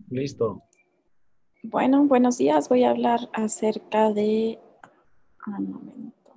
Listo. Bueno, buenos días. Voy a hablar acerca de... Un momento.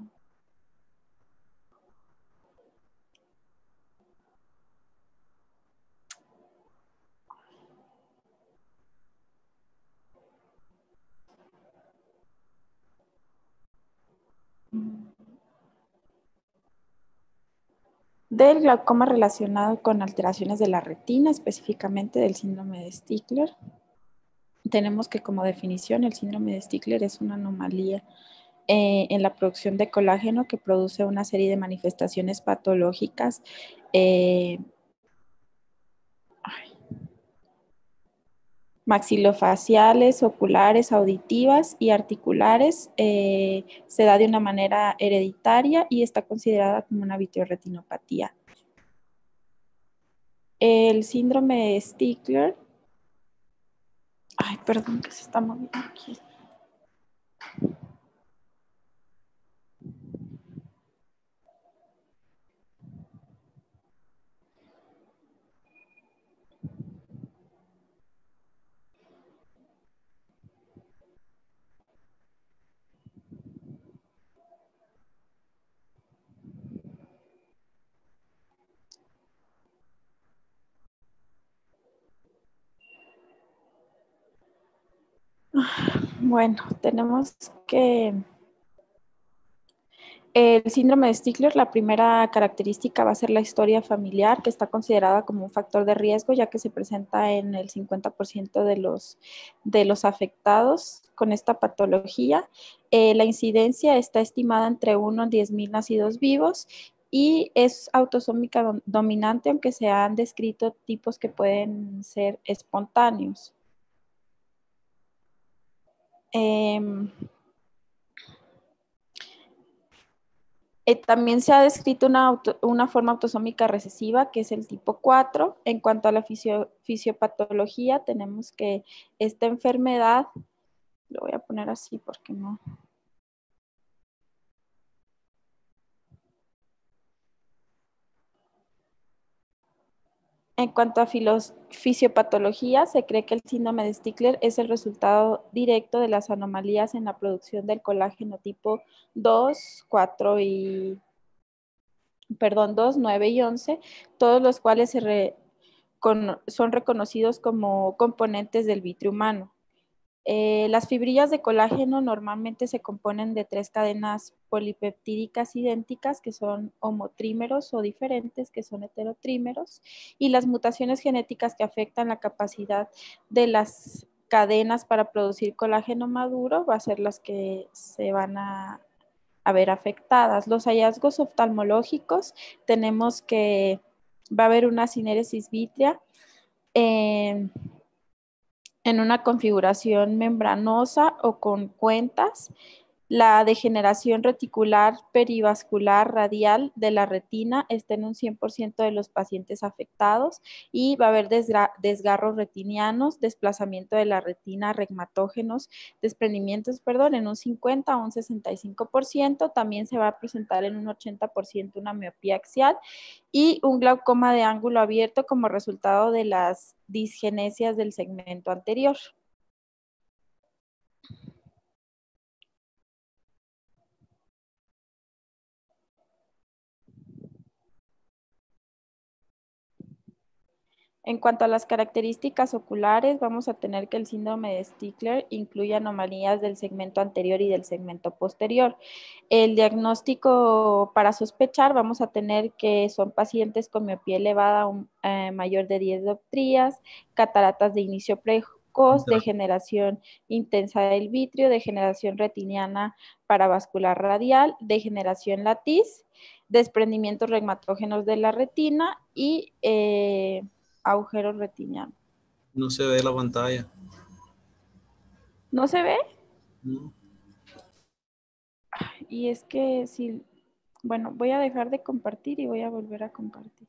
Del glaucoma relacionado con alteraciones de la retina, específicamente del síndrome de Stickler. Tenemos que como definición el síndrome de Stickler es una anomalía en la producción de colágeno que produce una serie de manifestaciones patológicas eh, maxilofaciales, oculares, auditivas y articulares. Se da de una manera hereditaria y está considerada como una vitreoretinopatía. El síndrome de Stickler, ay, perdón que se está moviendo aquí. Bueno, tenemos que el síndrome de Stickler, la primera característica va a ser la historia familiar, que está considerada como un factor de riesgo, ya que se presenta en el 50% de los afectados con esta patología. La incidencia está estimada entre 1 en 10,000 nacidos vivos y es autosómica dominante, aunque se han descrito tipos que pueden ser espontáneos. También se ha descrito una forma autosómica recesiva, que es el tipo 4. En cuanto a la fisiopatología, tenemos que esta enfermedad, lo voy a poner así porque no. En cuanto a fisiopatología, se cree que el síndrome de Stickler es el resultado directo de las anomalías en la producción del colágeno tipo 2, 4 y, perdón, 2, 9 y 11, todos los cuales son reconocidos como componentes del vitrio humano. Las fibrillas de colágeno normalmente se componen de 3 cadenas polipeptídicas idénticas, que son homotrímeros, o diferentes, que son heterotrímeros, y las mutaciones genéticas que afectan la capacidad de las cadenas para producir colágeno maduro va a ser las que se van a ver afectadas. Los hallazgos oftalmológicos, tenemos que va a haber una cinéresis vítrea en una configuración membranosa o con cuentas, la degeneración reticular perivascular radial de la retina está en un 100% de los pacientes afectados y va a haber desgarros retinianos, desplazamiento de la retina, regmatógenos, desprendimientos, perdón, en un 50 o un 65%. También se va a presentar en un 80% una miopía axial y un glaucoma de ángulo abierto como resultado de las disgenesias del segmento anterior. En cuanto a las características oculares, vamos a tener que el síndrome de Stickler incluye anomalías del segmento anterior y del segmento posterior. El diagnóstico para sospechar, vamos a tener que son pacientes con miopía elevada mayor de 10 dioptrías, cataratas de inicio precoz, degeneración intensa del vitrio, degeneración retiniana paravascular radial, degeneración latiz, desprendimientos regmatógenos de la retina y agujero retiniano. No se ve la pantalla. ¿No se ve? No. Y es que si, bueno, voy a dejar de compartir y voy a volver a compartir.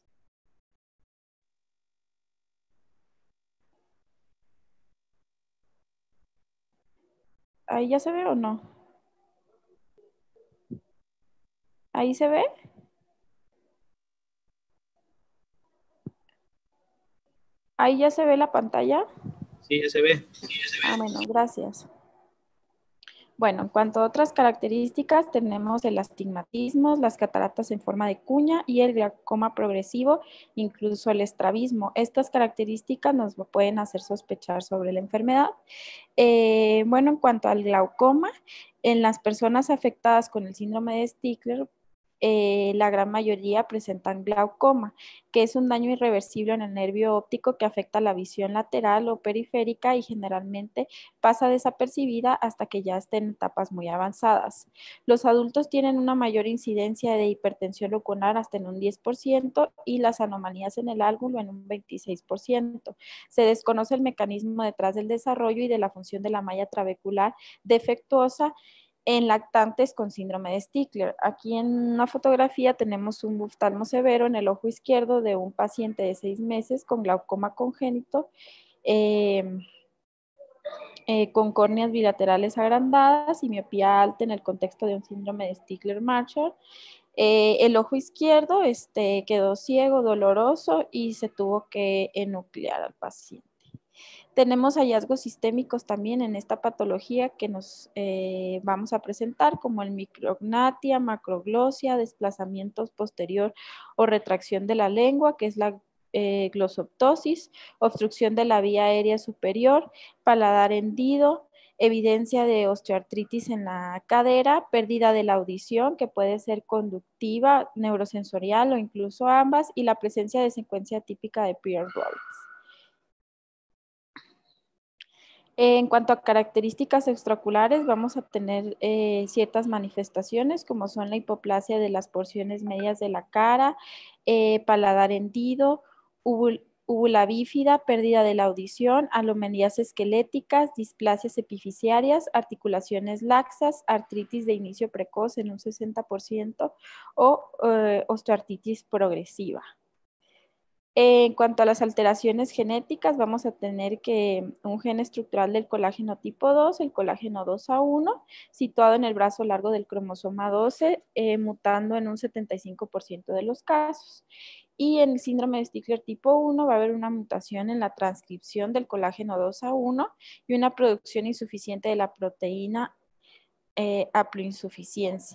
¿Ahí ya se ve o no? ¿Ahí se ve? ¿Ahí ya se ve la pantalla? Sí, se ve. Ah, bueno, gracias. Bueno, en cuanto a otras características, tenemos el astigmatismo, las cataratas en forma de cuña y el glaucoma progresivo, incluso el estrabismo. Estas características nos pueden hacer sospechar sobre la enfermedad. Bueno, en cuanto al glaucoma, en las personas afectadas con el síndrome de Stickler, la gran mayoría presentan glaucoma, que es un daño irreversible en el nervio óptico que afecta la visión lateral o periférica y generalmente pasa desapercibida hasta que ya esté en etapas muy avanzadas. Los adultos tienen una mayor incidencia de hipertensión ocular hasta en un 10% y las anomalías en el álbulo en un 26%. Se desconoce el mecanismo detrás del desarrollo y de la función de la malla trabecular defectuosa en lactantes con síndrome de Stickler. Aquí en una fotografía tenemos un oftalmo severo en el ojo izquierdo de un paciente de 6 meses con glaucoma congénito, eh, con córneas bilaterales agrandadas y miopía alta en el contexto de un síndrome de Stickler-Marshall. El ojo izquierdo quedó ciego, doloroso y se tuvo que enuclear al paciente. Tenemos hallazgos sistémicos también en esta patología que nos vamos a presentar, como el micrognatia, macroglosia, desplazamientos posterior o retracción de la lengua, que es la glosoptosis, obstrucción de la vía aérea superior, paladar hendido, evidencia de osteoartritis en la cadera, pérdida de la audición, que puede ser conductiva, neurosensorial o incluso ambas, y la presencia de secuencia típica de Pierre-Robins. En cuanto a características extraoculares, vamos a tener ciertas manifestaciones como son la hipoplasia de las porciones medias de la cara, paladar hendido, úvula bífida, pérdida de la audición, alomalías esqueléticas, displasias epifisiarias, articulaciones laxas, artritis de inicio precoz en un 60% o osteoartritis progresiva. En cuanto a las alteraciones genéticas, vamos a tener que un gen estructural del colágeno tipo 2, el colágeno 2A1, situado en el brazo largo del cromosoma 12, mutando en un 75% de los casos. Y en el síndrome de Stickler tipo 1 va a haber una mutación en la transcripción del colágeno 2A1 y una producción insuficiente de la proteína haploinsuficiencia.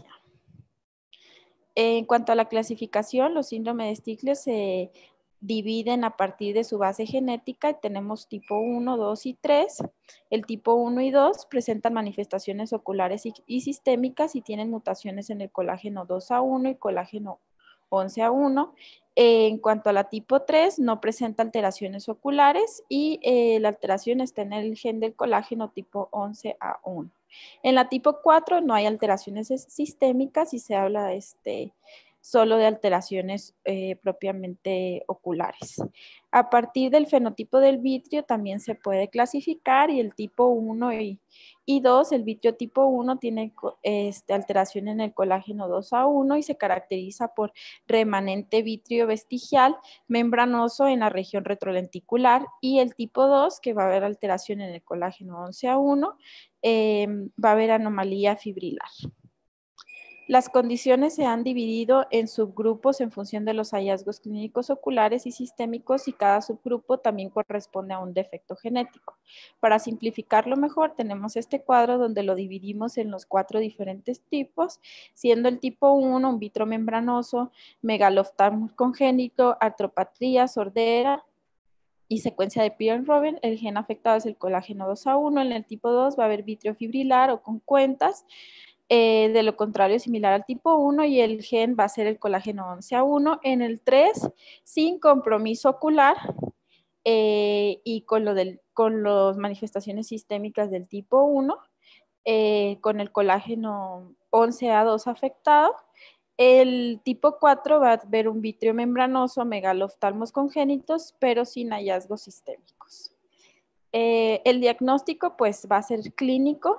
En cuanto a la clasificación, los síndromes de Stickler se dividen a partir de su base genética y tenemos tipo 1, 2 y 3. El tipo 1 y 2 presentan manifestaciones oculares y sistémicas y tienen mutaciones en el colágeno 2A1 y colágeno 11A1. En cuanto a la tipo 3, no presenta alteraciones oculares y la alteración está en el gen del colágeno tipo 11A1. En la tipo 4 no hay alteraciones sistémicas y se habla solo de alteraciones propiamente oculares. A partir del fenotipo del vitrio también se puede clasificar y el tipo 1 y 2, el vitrio tipo 1 tiene alteración en el colágeno 2A1 y se caracteriza por remanente vitrio vestigial membranoso en la región retrolenticular, y el tipo 2, que va a haber alteración en el colágeno 11A1, va a haber anomalía fibrilar. Las condiciones se han dividido en subgrupos en función de los hallazgos clínicos oculares y sistémicos y cada subgrupo también corresponde a un defecto genético. Para simplificarlo mejor, tenemos este cuadro donde lo dividimos en los 4 diferentes tipos, siendo el tipo 1 un vitro membranoso, megaloftalmo congénito, artropatría, sordera y secuencia de Pierre-Robin. El gen afectado es el colágeno 2A1. En el tipo 2 va a haber vitrio fibrilar o con cuentas. De lo contrario, similar al tipo 1, y el gen va a ser el colágeno 11A1. En el 3, sin compromiso ocular y con las manifestaciones sistémicas del tipo 1, con el colágeno 11A2 afectado. El tipo 4 va a ver un vitrio membranoso, megaloftalmos congénitos, pero sin hallazgos sistémicos. El diagnóstico pues va a ser clínico.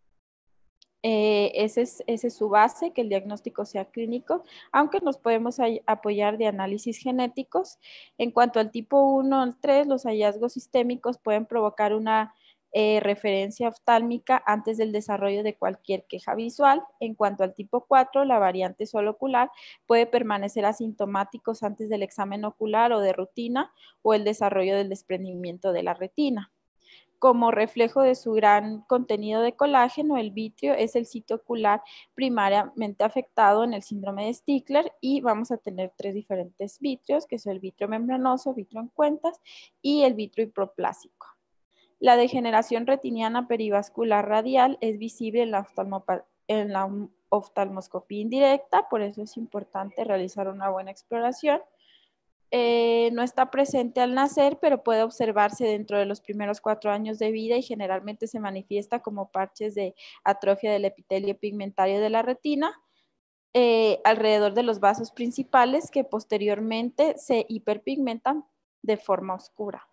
Esa es su base, que el diagnóstico sea clínico, aunque nos podemos apoyar de análisis genéticos. En cuanto al tipo 1 al 3, los hallazgos sistémicos pueden provocar una referencia oftálmica antes del desarrollo de cualquier queja visual. En cuanto al tipo 4, la variante solo ocular puede permanecer asintomáticos antes del examen ocular o de rutina o el desarrollo del desprendimiento de la retina. como reflejo de su gran contenido de colágeno, el vitrio es el sitio ocular primariamente afectado en el síndrome de Stickler y vamos a tener 3 diferentes vitrios, que son el vitrio membranoso, vitrio en cuentas y el vitrio hiperplásico. La degeneración retiniana perivascular radial es visible en la oftalmoscopía indirecta, por eso es importante realizar una buena exploración. No está presente al nacer, pero puede observarse dentro de los primeros 4 años de vida y generalmente se manifiesta como parches de atrofia del epitelio pigmentario de la retina alrededor de los vasos principales que posteriormente se hiperpigmentan de forma oscura.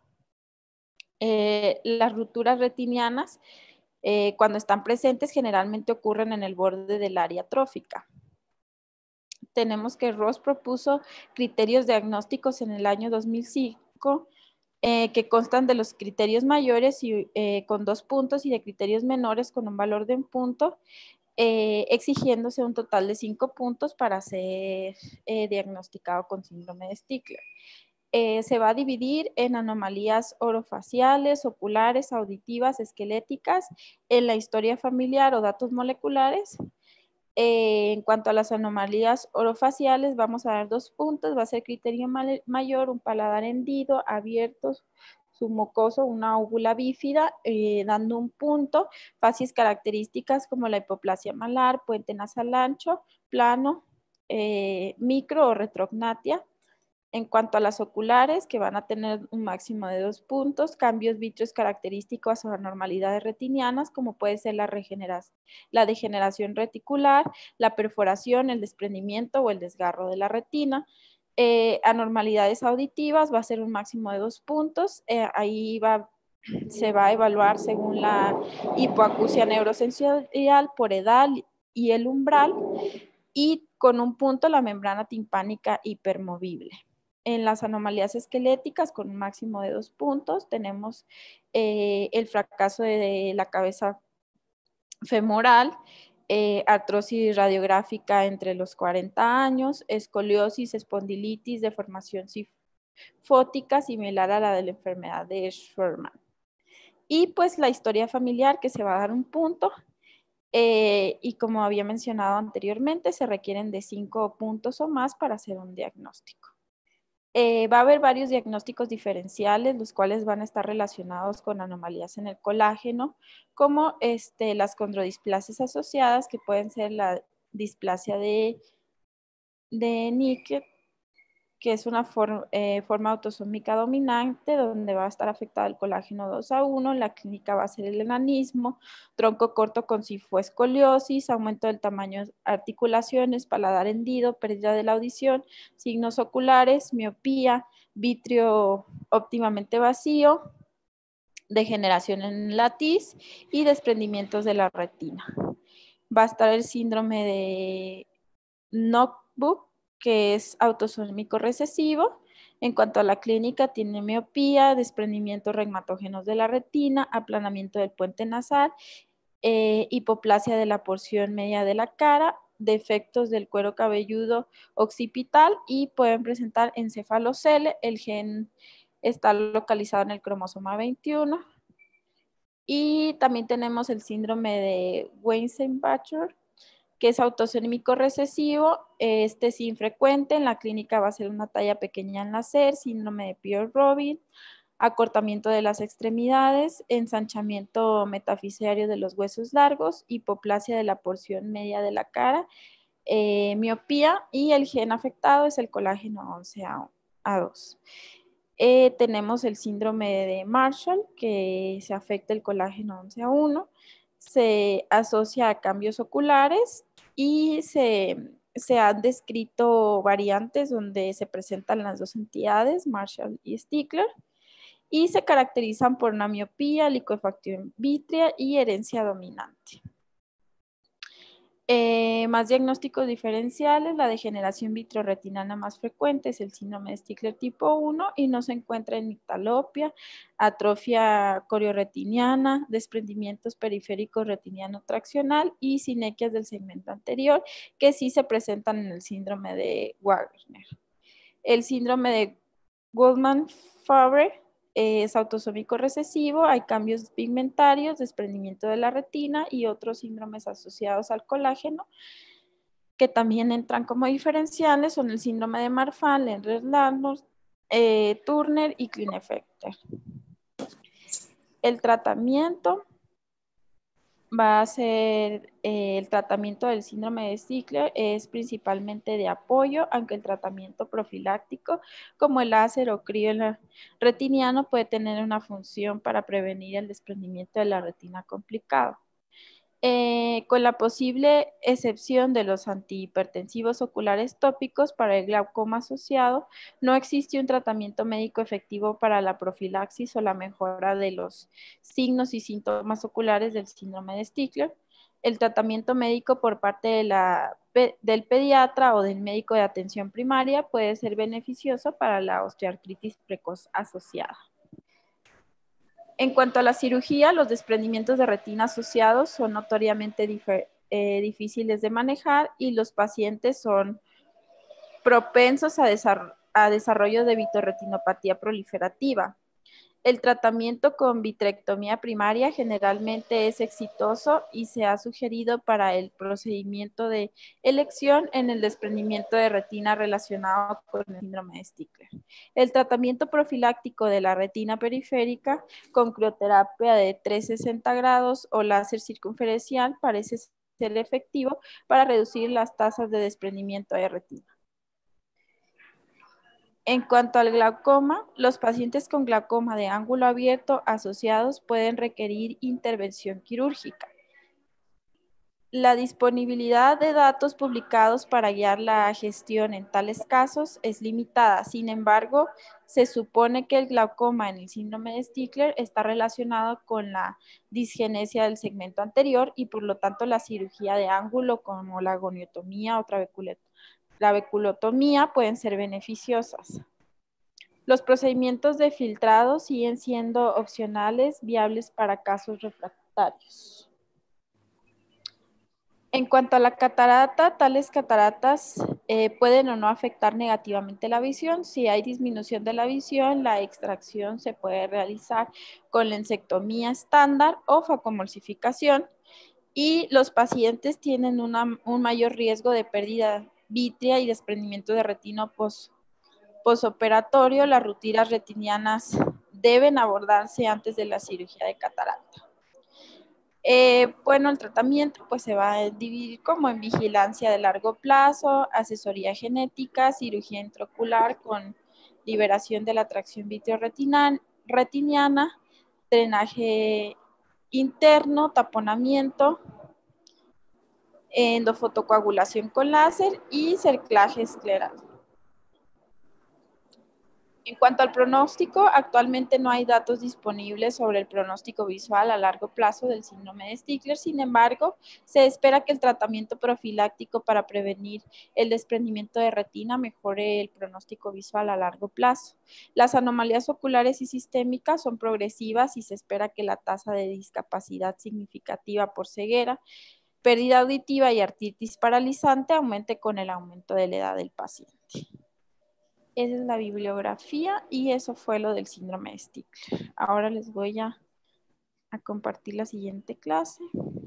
Las rupturas retinianas, cuando están presentes, generalmente ocurren en el borde del área atrófica. Tenemos que Ross propuso criterios diagnósticos en el año 2005 que constan de los criterios mayores y, con 2 puntos y de criterios menores con un valor de 1 punto, exigiéndose un total de 5 puntos para ser diagnosticado con síndrome de Stickler. Se va a dividir en anomalías orofaciales, oculares, auditivas, esqueléticas, en la historia familiar o datos moleculares. En cuanto a las anomalías orofaciales, vamos a dar 2 puntos, va a ser criterio mayor, un paladar hendido, abierto, submucoso, una úvula bífida, dando 1 punto, facies características como la hipoplasia malar, puente nasal ancho, plano, micro o retrognatia. En cuanto a las oculares, que van a tener un máximo de 2 puntos, cambios vítreos característicos o anormalidades retinianas, como puede ser la degeneración reticular, la perforación, el desprendimiento o el desgarro de la retina. Anormalidades auditivas, va a ser un máximo de 2 puntos. Ahí se va a evaluar según la hipoacusia neurosensorial por edad y el umbral, y con 1 punto la membrana timpánica hipermovible. En las anomalías esqueléticas, con un máximo de 2 puntos, tenemos el fracaso de la cabeza femoral, artrosis radiográfica entre los 40 años, escoliosis, espondilitis, deformación fótica similar a la de la enfermedad de Sherman. Y pues la historia familiar, que se va a dar 1 punto. Y como había mencionado anteriormente, se requieren de 5 puntos o más para hacer un diagnóstico. Va a haber varios diagnósticos diferenciales, los cuales van a estar relacionados con anomalías en el colágeno, como las condrodisplasias asociadas, que pueden ser la displasia de Nicket, que es una forma autosómica dominante, donde va a estar afectado el colágeno 2A1, la clínica va a ser el enanismo, tronco corto con cifoescoliosis, aumento del tamaño de articulaciones, paladar hendido, pérdida de la audición, signos oculares, miopía, vitrio óptimamente vacío, degeneración en la tiz y desprendimientos de la retina. Va a estar el síndrome de Knock-Book, que es autosómico recesivo. En cuanto a la clínica, tiene miopía, desprendimientos regmatógenos de la retina, aplanamiento del puente nasal, hipoplasia de la porción media de la cara, defectos del cuero cabelludo occipital y pueden presentar encefalocele. El gen está localizado en el cromosoma 21. Y también tenemos el síndrome de Weizenbacher, que es autosómico recesivo. Este es infrecuente, en la clínica va a ser una talla pequeña al nacer, síndrome de Pierre-Robin, acortamiento de las extremidades, ensanchamiento metafisiario de los huesos largos, hipoplasia de la porción media de la cara, miopía, y el gen afectado es el colágeno 11A2. Tenemos el síndrome de Marshall, que se afecta el colágeno 11A1, se asocia a cambios oculares y se han descrito variantes donde se presentan las 2 entidades, Marshall y Stickler, y se caracterizan por una miopía, licuefacción vítrea y herencia dominante. Más diagnósticos diferenciales, la degeneración vitreoretinana más frecuente es el síndrome de Stickler tipo 1 y no se encuentra en ictalopia, atrofia corioretiniana, desprendimientos periféricos retiniano traccional y sinequias del segmento anterior, que sí se presentan en el síndrome de Wagner. El síndrome de Goldman-Favre es autosómico recesivo, hay cambios pigmentarios, desprendimiento de la retina y otros síndromes asociados al colágeno que también entran como diferenciales, son el síndrome de Marfan, Ehlers-Danlos, Turner y Klinefelter. El tratamiento va a ser el tratamiento del síndrome de Stickler es principalmente de apoyo, aunque el tratamiento profiláctico como el láser o crío retiniano puede tener una función para prevenir el desprendimiento de la retina complicado. Con la posible excepción de los antihipertensivos oculares tópicos para el glaucoma asociado, no existe un tratamiento médico efectivo para la profilaxis o la mejora de los signos y síntomas oculares del síndrome de Stickler. El tratamiento médico por parte del pediatra o del médico de atención primaria puede ser beneficioso para la osteoartritis precoz asociada. En cuanto a la cirugía, los desprendimientos de retina asociados son notoriamente difíciles de manejar y los pacientes son propensos a desarrollo de vitorretinopatía proliferativa. El tratamiento con vitrectomía primaria generalmente es exitoso y se ha sugerido para el procedimiento de elección en el desprendimiento de retina relacionado con el síndrome de Stickler. El tratamiento profiláctico de la retina periférica con crioterapia de 360 grados o láser circunferencial parece ser efectivo para reducir las tasas de desprendimiento de retina. En cuanto al glaucoma, los pacientes con glaucoma de ángulo abierto asociados pueden requerir intervención quirúrgica. La disponibilidad de datos publicados para guiar la gestión en tales casos es limitada. Sin embargo, se supone que el glaucoma en el síndrome de Stickler está relacionado con la disgenesia del segmento anterior y por lo tanto la cirugía de ángulo como la goniotomía o trabeculotomía pueden ser beneficiosas. Los procedimientos de filtrado siguen siendo opcionales, viables para casos refractarios. En cuanto a la catarata, tales cataratas pueden o no afectar negativamente la visión. Si hay disminución de la visión, la extracción se puede realizar con lensectomía estándar o facomulsificación y los pacientes tienen un mayor riesgo de pérdida vítrea y desprendimiento de retina posoperatorio. Las rutinas retinianas deben abordarse antes de la cirugía de catarata. Bueno, el tratamiento pues se va a dividir como en vigilancia de largo plazo, asesoría genética, cirugía intraocular con liberación de la tracción vitreoretiniana, drenaje interno, taponamiento, endofotocoagulación con láser y cerclaje escleral. En cuanto al pronóstico, actualmente no hay datos disponibles sobre el pronóstico visual a largo plazo del síndrome de Stickler. Sin embargo, se espera que el tratamiento profiláctico para prevenir el desprendimiento de retina mejore el pronóstico visual a largo plazo. Las anomalías oculares y sistémicas son progresivas y se espera que la tasa de discapacidad significativa por ceguera, pérdida auditiva y artritis paralizante aumente con el aumento de la edad del paciente. Esa es la bibliografía y eso fue lo del síndrome de Stickler. Ahora les voy a compartir la siguiente clase.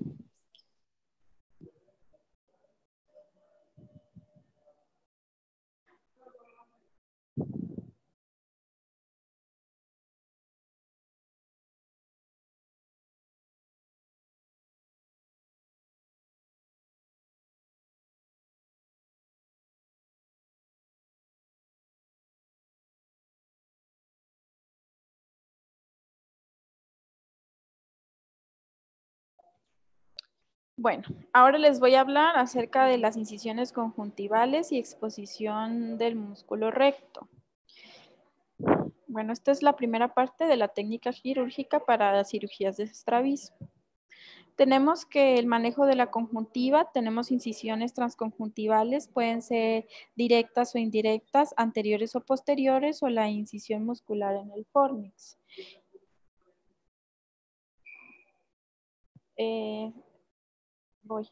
Bueno, ahora les voy a hablar acerca de las incisiones conjuntivales y exposición del músculo recto. Bueno, esta es la primera parte de la técnica quirúrgica para cirugías de estrabismo. Tenemos que el manejo de la conjuntiva, tenemos incisiones transconjuntivales, pueden ser directas o indirectas, anteriores o posteriores, o la incisión muscular en el fornix. Voy.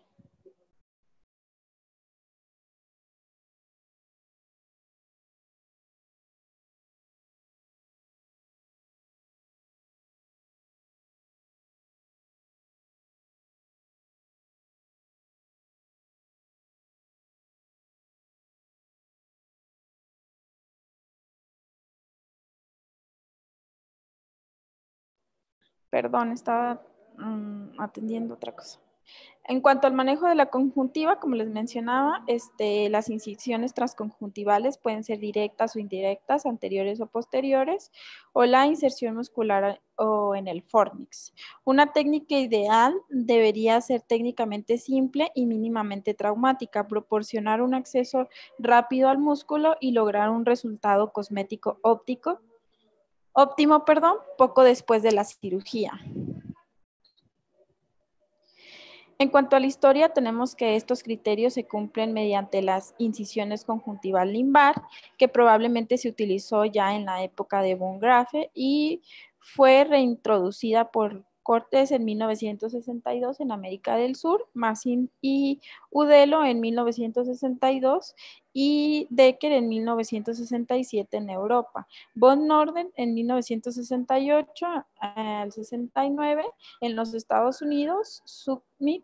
Perdón, estaba atendiendo otra cosa. En cuanto al manejo de la conjuntiva, como les mencionaba, las incisiones transconjuntivales pueden ser directas o indirectas, anteriores o posteriores, o la inserción muscular o en el fornix. Una técnica ideal debería ser técnicamente simple y mínimamente traumática, proporcionar un acceso rápido al músculo y lograr un resultado cosmético óptimo, poco después de la cirugía. En cuanto a la historia, tenemos que estos criterios se cumplen mediante las incisiones conjuntival limbar, que probablemente se utilizó ya en la época de von Graefe y fue reintroducida por Cortés en 1962 en América del Sur, Massin y Udelo en 1962 y Decker en 1967 en Europa. Von Norden en 1968 al 69 en los Estados Unidos, Submit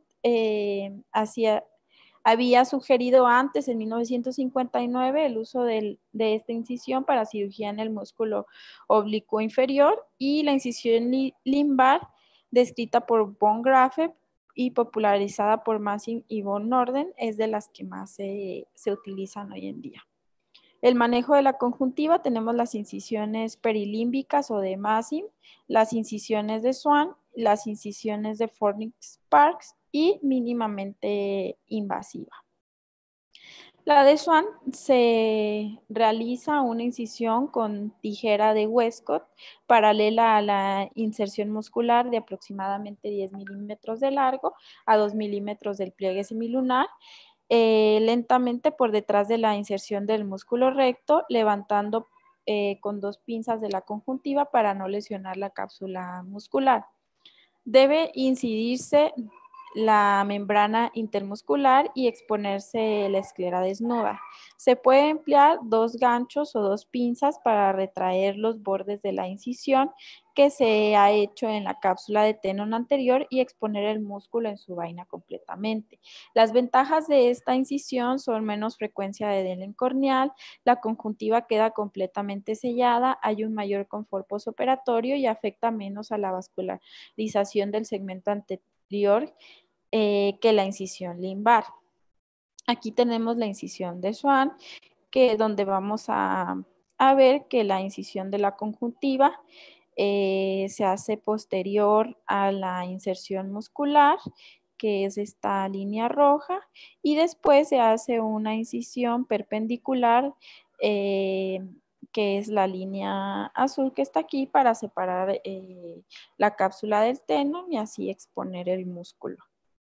había sugerido antes, en 1959, el uso de esta incisión para cirugía en el músculo oblicuo inferior y la incisión limbar, descrita por von Graefe y popularizada por Massin y von Norden, es de las que más se utilizan hoy en día. El manejo de la conjuntiva, tenemos las incisiones perilímbicas o de Massin, las incisiones de Swan, las incisiones de Fornix-Sparks y mínimamente invasiva. La de Swan se realiza una incisión con tijera de Westcott paralela a la inserción muscular de aproximadamente 10 milímetros de largo a 2 milímetros del pliegue semilunar, lentamente por detrás de la inserción del músculo recto, levantando con 2 pinzas de la conjuntiva para no lesionar la cápsula muscular. Debe incidirse la membrana intermuscular y exponerse la esclera desnuda. Se puede emplear 2 ganchos o 2 pinzas para retraer los bordes de la incisión que se ha hecho en la cápsula de Tenon anterior y exponer el músculo en su vaina completamente. Las ventajas de esta incisión son menos frecuencia de edema corneal, la conjuntiva queda completamente sellada, hay un mayor confort postoperatorio y afecta menos a la vascularización del segmento anterior que la incisión limbar. Aquí tenemos la incisión de Swan, que donde vamos a ver que la incisión de la conjuntiva se hace posterior a la inserción muscular, que es esta línea roja, y después se hace una incisión perpendicular, que es la línea azul que está aquí para separar la cápsula del tenon y así exponer el músculo.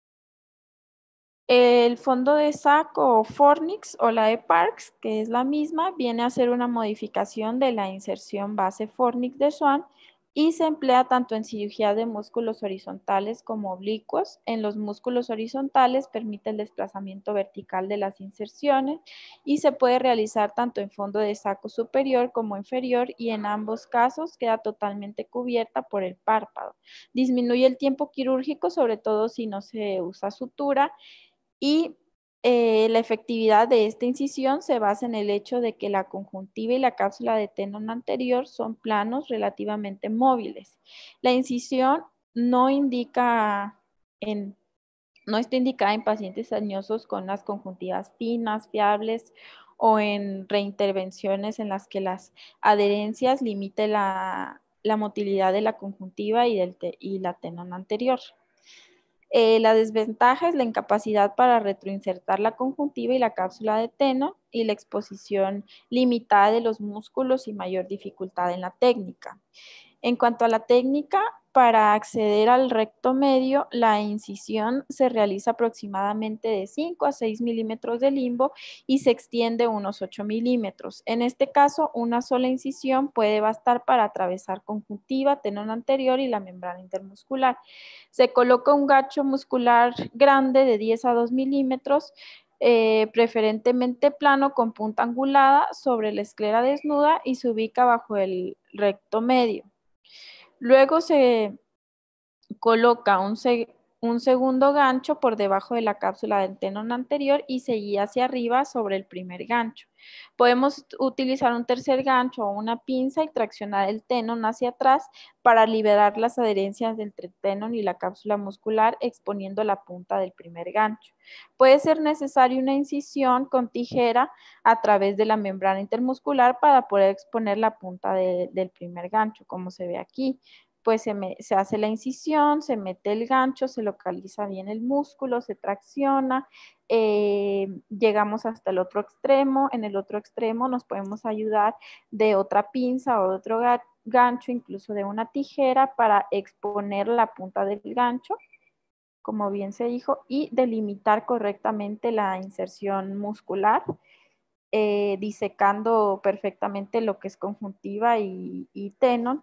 El fondo de saco o fornix o la de Parks, que es la misma, viene a ser una modificación de la inserción base fornix de Swan y se emplea tanto en cirugía de músculos horizontales como oblicuos. En los músculos horizontales permite el desplazamiento vertical de las inserciones y se puede realizar tanto en fondo de saco superior como inferior y en ambos casos queda totalmente cubierta por el párpado. Disminuye el tiempo quirúrgico, sobre todo si no se usa sutura. Y la efectividad de esta incisión se basa en el hecho de que la conjuntiva y la cápsula de Tenon anterior son planos relativamente móviles. La incisión no está indicada en pacientes añosos con las conjuntivas finas, fiables o en reintervenciones en las que las adherencias limiten la motilidad de la conjuntiva y la Tenon anterior. La desventaja es la incapacidad para retroinsertar la conjuntiva y la cápsula de Tenon y la exposición limitada de los músculos y mayor dificultad en la técnica. En cuanto a la técnica, para acceder al recto medio, la incisión se realiza aproximadamente de 5 a 6 milímetros de limbo y se extiende unos 8 milímetros. En este caso, una sola incisión puede bastar para atravesar conjuntiva, tenón anterior y la membrana intermuscular. Se coloca un gancho muscular grande de 10 a 2 milímetros, preferentemente plano con punta angulada sobre la esclera desnuda y se ubica bajo el recto medio. Luego se coloca un un segundo gancho por debajo de la cápsula del tenón anterior y seguía hacia arriba sobre el primer gancho. Podemos utilizar un tercer gancho o una pinza y traccionar el tenón hacia atrás para liberar las adherencias entre el tenón y la cápsula muscular, exponiendo la punta del primer gancho. Puede ser necesaria una incisión con tijera a través de la membrana intermuscular para poder exponer la punta del primer gancho, como se ve aquí. Pues se hace la incisión, se mete el gancho, se localiza bien el músculo, se tracciona, llegamos hasta el otro extremo. En el otro extremo nos podemos ayudar de otra pinza o de otro gancho, incluso de una tijera, para exponer la punta del gancho, como bien se dijo, y delimitar correctamente la inserción muscular, disecando perfectamente lo que es conjuntiva y tenón.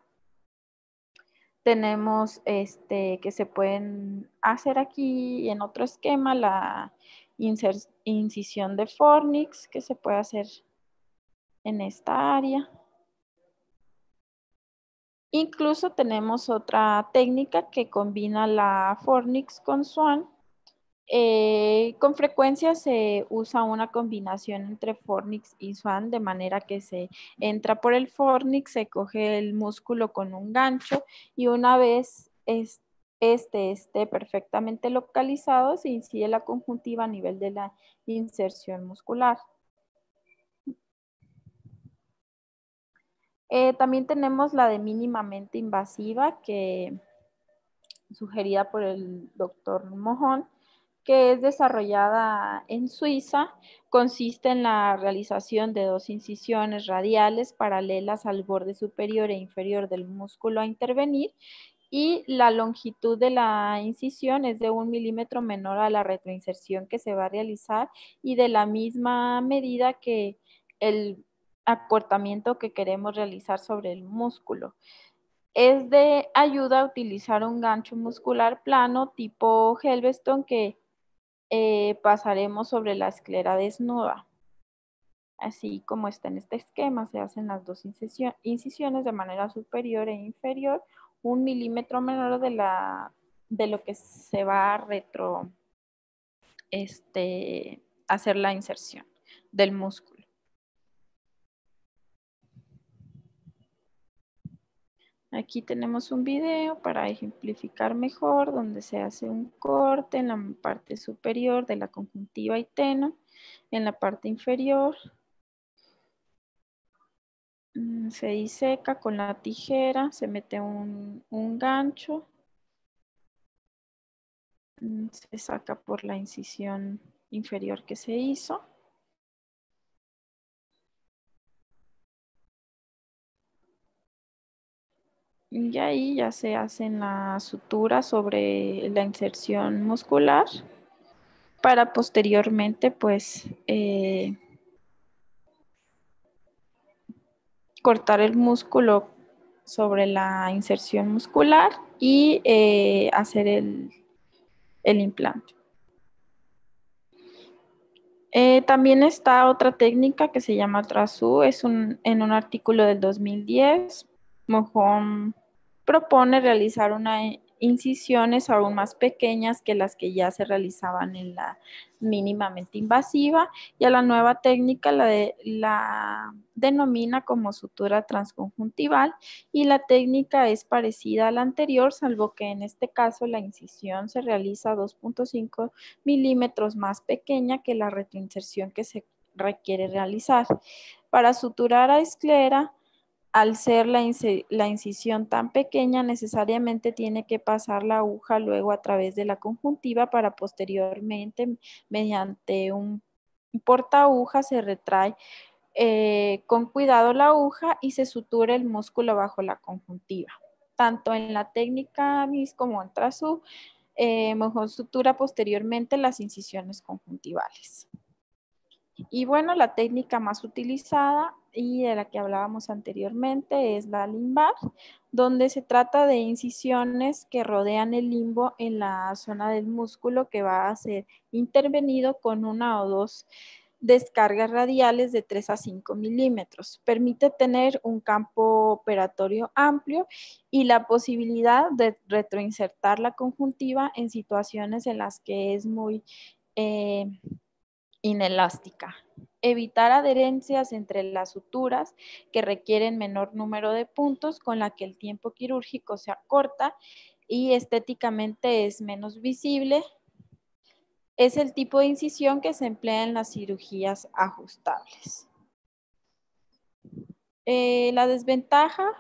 Tenemos que se pueden hacer aquí en otro esquema la incisión de fornix, que se puede hacer en esta área. Incluso tenemos otra técnica que combina la fornix con swan. Con frecuencia se usa una combinación entre fornix y swan, de manera que se entra por el fornix, se coge el músculo con un gancho y una vez esté perfectamente localizado, se incide la conjuntiva a nivel de la inserción muscular. También tenemos la de mínimamente invasiva, que sugerida por el doctor Mohon, que es desarrollada en Suiza. Consiste en la realización de 2 incisiones radiales paralelas al borde superior e inferior del músculo a intervenir, y la longitud de la incisión es de 1 milímetro menor a la retroinserción que se va a realizar y de la misma medida que el acortamiento que queremos realizar sobre el músculo. Es de ayuda a utilizar un gancho muscular plano tipo Helveston que pasaremos sobre la esclera desnuda. Así como está en este esquema, se hacen las 2 incisiones de manera superior e inferior, 1 milímetro menor de lo que se va a hacer la inserción del músculo. Aquí tenemos un video para ejemplificar mejor, donde se hace un corte en la parte superior de la conjuntiva y tenón, en la parte inferior. Se diseca con la tijera, se mete un gancho, se saca por la incisión inferior que se hizo. Y ahí ya se hacen la sutura sobre la inserción muscular para posteriormente pues cortar el músculo sobre la inserción muscular y hacer el implante. También está otra técnica que se llama Trazú, en un artículo del 2010, Mohon propone realizar incisiones aún más pequeñas que las que ya se realizaban en la mínimamente invasiva, y a la nueva técnica la denomina como sutura transconjuntival, y la técnica es parecida a la anterior, salvo que en este caso la incisión se realiza 2.5 milímetros más pequeña que la retroinserción que se requiere realizar. Para suturar a esclera, al ser la incisión tan pequeña, necesariamente tiene que pasar la aguja luego a través de la conjuntiva para posteriormente, mediante un portaaguja, se retrae con cuidado la aguja y se sutura el músculo bajo la conjuntiva. Tanto en la técnica MIS como en Trazú, mejor sutura posteriormente las incisiones conjuntivales. Y bueno, la técnica más utilizada y de la que hablábamos anteriormente es la limbar, donde se trata de incisiones que rodean el limbo en la zona del músculo que va a ser intervenido con 1 o 2 descargas radiales de 3 a 5 milímetros. Permite tener un campo operatorio amplio y la posibilidad de retroinsertar la conjuntiva en situaciones en las que es muy inelástica. Evitar adherencias entre las suturas que requieren menor número de puntos, con la que el tiempo quirúrgico se acorta y estéticamente es menos visible. Es el tipo de incisión que se emplea en las cirugías ajustables. La desventaja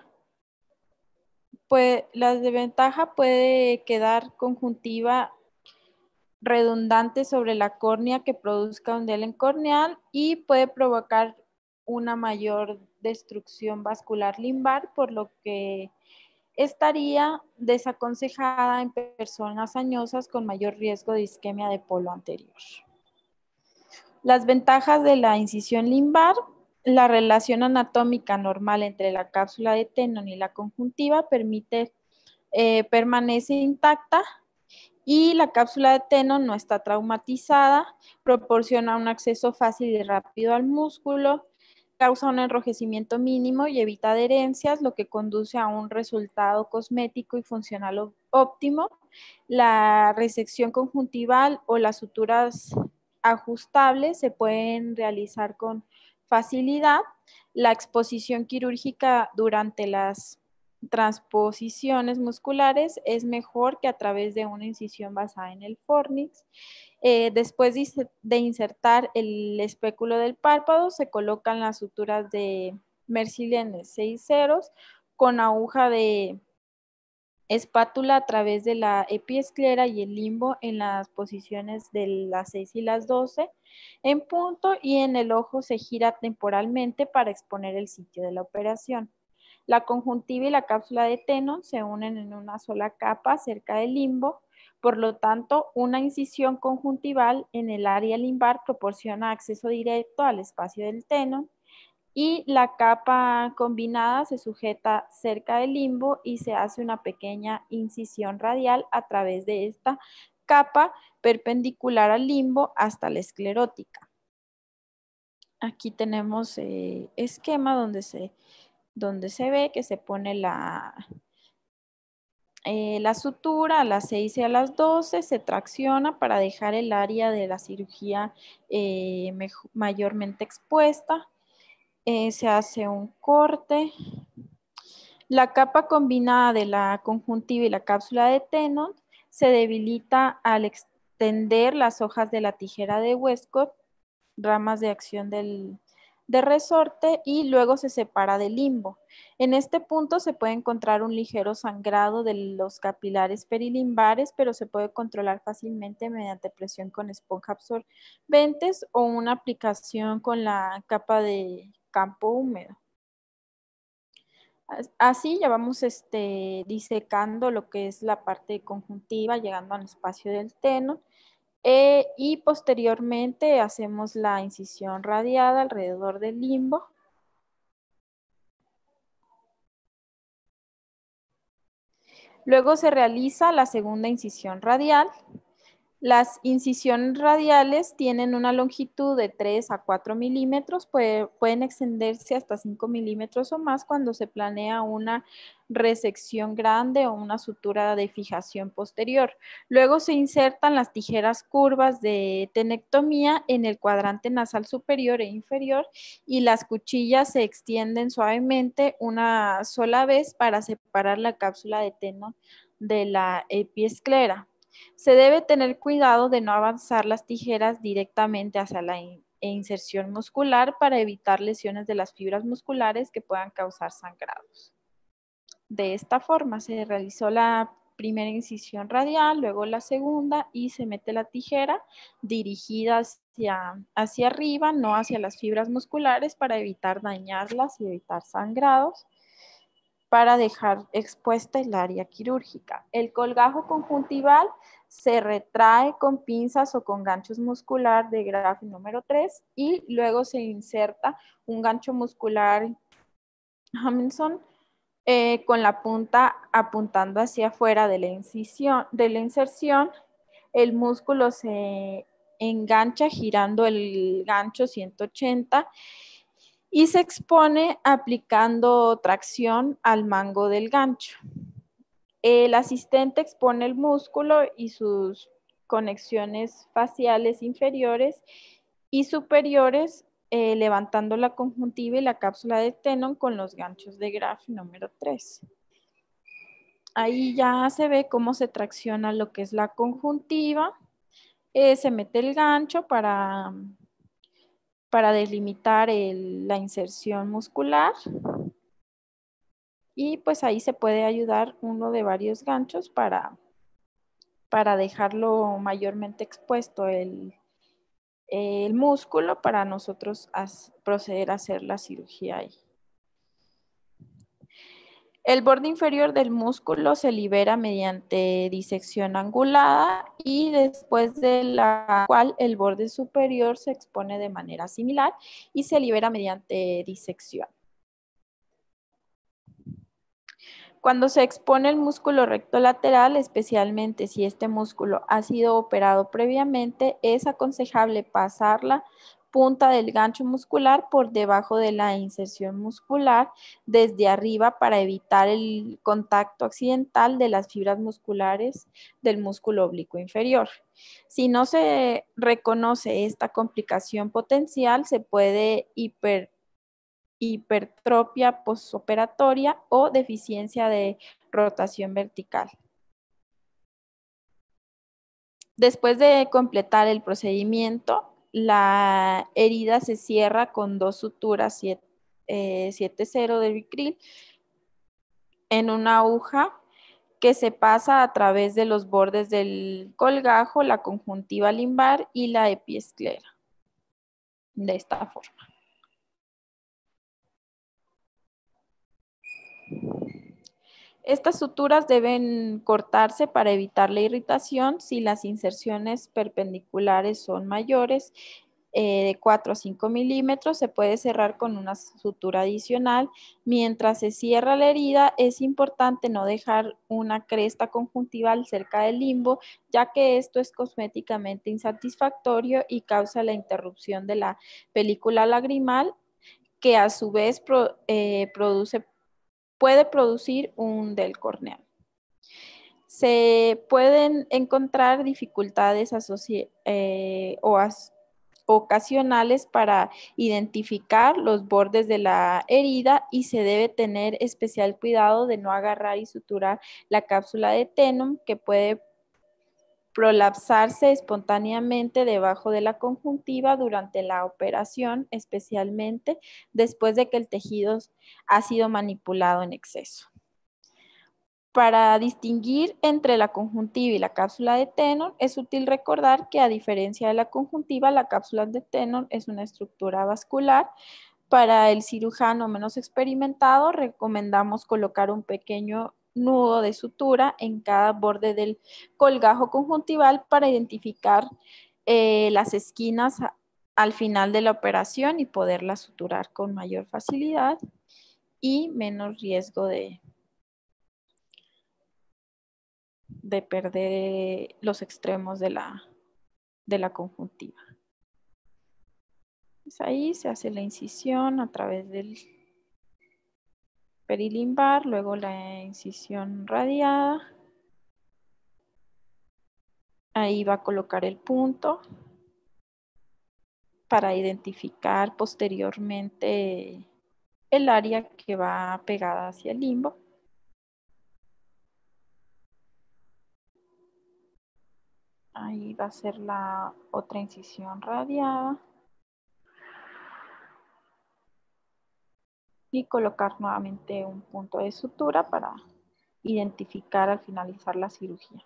puede quedar conjuntiva redundante sobre la córnea que produzca un delén corneal y puede provocar una mayor destrucción vascular limbar, por lo que estaría desaconsejada en personas añosas con mayor riesgo de isquemia de polo anterior. Las ventajas de la incisión limbar: la relación anatómica normal entre la cápsula de Tenon y la conjuntiva permanece intacta y la cápsula de Tenon no está traumatizada, proporciona un acceso fácil y rápido al músculo, causa un enrojecimiento mínimo y evita adherencias, lo que conduce a un resultado cosmético y funcional óptimo. La resección conjuntival o las suturas ajustables se pueden realizar con facilidad. La exposición quirúrgica durante las transposiciones musculares es mejor que a través de una incisión basada en el fornix. Después de insertar el espéculo del párpado, se colocan las suturas de Mercilene 6 ceros con aguja de espátula a través de la epiesclera y el limbo en las posiciones de las 6 y las 12 en punto, y en el ojo se gira temporalmente para exponer el sitio de la operación. La conjuntiva y la cápsula de Tenon se unen en una sola capa cerca del limbo, por lo tanto, una incisión conjuntival en el área limbar proporciona acceso directo al espacio del Tenon, y la capa combinada se sujeta cerca del limbo y se hace una pequeña incisión radial a través de esta capa perpendicular al limbo hasta la esclerótica. Aquí tenemos esquema donde se ve que se pone la sutura a las 6 y a las 12, se tracciona para dejar el área de la cirugía mayormente expuesta. Se hace un corte. La capa combinada de la conjuntiva y la cápsula de Tenon se debilita al extender las hojas de la tijera de Westcott, ramas de acción de resorte, y luego se separa del limbo. En este punto se puede encontrar un ligero sangrado de los capilares perilimbares, pero se puede controlar fácilmente mediante presión con esponja absorbentes o una aplicación con la capa de campo húmedo. Así ya vamos disecando lo que es la parte conjuntiva, llegando al espacio del Tenon. Y posteriormente hacemos la incisión radiada alrededor del limbo. Luego se realiza la segunda incisión radial. Las incisiones radiales tienen una longitud de 3 a 4 milímetros, pueden extenderse hasta 5 milímetros o más cuando se planea una resección grande o una sutura de fijación posterior. Luego se insertan las tijeras curvas de tenectomía en el cuadrante nasal superior e inferior, y las cuchillas se extienden suavemente una sola vez para separar la cápsula de Tenon de la epiesclera. Se debe tener cuidado de no avanzar las tijeras directamente hacia la inserción muscular para evitar lesiones de las fibras musculares que puedan causar sangrados. De esta forma se realizó la primera incisión radial, luego la segunda, y se mete la tijera dirigida hacia arriba, no hacia las fibras musculares, para evitar dañarlas y evitar sangrados, para dejar expuesta el área quirúrgica. El colgajo conjuntival se retrae con pinzas o con ganchos muscular de Grafe número 3, y luego se inserta un gancho muscular Hamilton con la punta apuntando hacia afuera de la inserción. El músculo se engancha girando el gancho 180 y se expone aplicando tracción al mango del gancho. El asistente expone el músculo y sus conexiones faciales inferiores y superiores, levantando la conjuntiva y la cápsula de Tenon con los ganchos de Graf número 3. Ahí ya se ve cómo se tracciona lo que es la conjuntiva. Se mete el gancho para delimitar la inserción muscular. Y pues ahí se puede ayudar uno de varios ganchos para dejarlo mayormente expuesto el músculo para nosotros proceder a hacer la cirugía ahí. El borde inferior del músculo se libera mediante disección angulada y después de la cual el borde superior se expone de manera similar y se libera mediante disección. Cuando se expone el músculo recto lateral, especialmente si este músculo ha sido operado previamente, es aconsejable pasar la punta del gancho muscular por debajo de la inserción muscular desde arriba para evitar el contacto accidental de las fibras musculares del músculo oblicuo inferior. Si no se reconoce esta complicación potencial, se puede hipertrofia postoperatoria o deficiencia de rotación vertical. Después de completar el procedimiento, la herida se cierra con 2 suturas 7.0 de Vicryl en una aguja que se pasa a través de los bordes del colgajo, la conjuntiva limbar y la epiesclera. De esta forma. Estas suturas deben cortarse para evitar la irritación si las inserciones perpendiculares son mayores de 4 a 5 milímetros. Se puede cerrar con una sutura adicional. Mientras se cierra la herida, es importante no dejar una cresta conjuntival cerca del limbo, ya que esto es cosméticamente insatisfactorio y causa la interrupción de la película lagrimal, que a su vez puede producir un del corneal. Se pueden encontrar dificultades ocasionales para identificar los bordes de la herida y se debe tener especial cuidado de no agarrar y suturar la cápsula de Tenon, que puede prolapsarse espontáneamente debajo de la conjuntiva durante la operación, especialmente después de que el tejido ha sido manipulado en exceso. Para distinguir entre la conjuntiva y la cápsula de Tenon, es útil recordar que a diferencia de la conjuntiva, la cápsula de Tenon es una estructura vascular. Para el cirujano menos experimentado, recomendamos colocar un pequeño nudo de sutura en cada borde del colgajo conjuntival para identificar las esquinas al final de la operación y poderla suturar con mayor facilidad y menos riesgo de perder los extremos de la conjuntiva. Pues ahí se hace la incisión a través del perilimbar, luego la incisión radiada. Ahí va a colocar el punto para identificar posteriormente el área que va pegada hacia el limbo. Ahí va a ser la otra incisión radiada. Y colocar nuevamente un punto de sutura para identificar al finalizar la cirugía.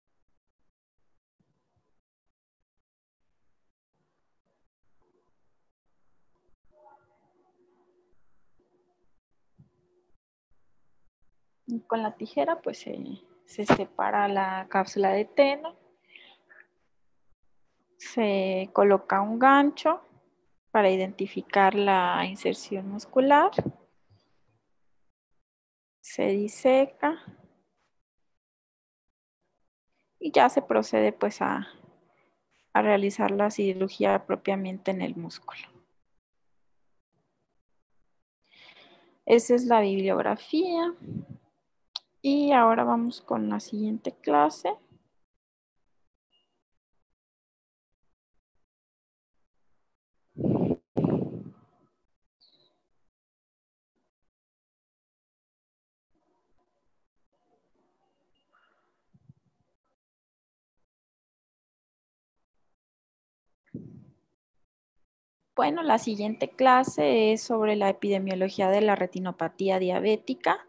Y con la tijera pues se separa la cápsula de Tenon, se coloca un gancho para identificar la inserción muscular, se diseca y ya se procede pues a a realizar la cirugía propiamente en el músculo. Esa es la bibliografía. Y ahora vamos con la siguiente clase. Bueno, la siguiente clase es sobre la epidemiología de la retinopatía diabética,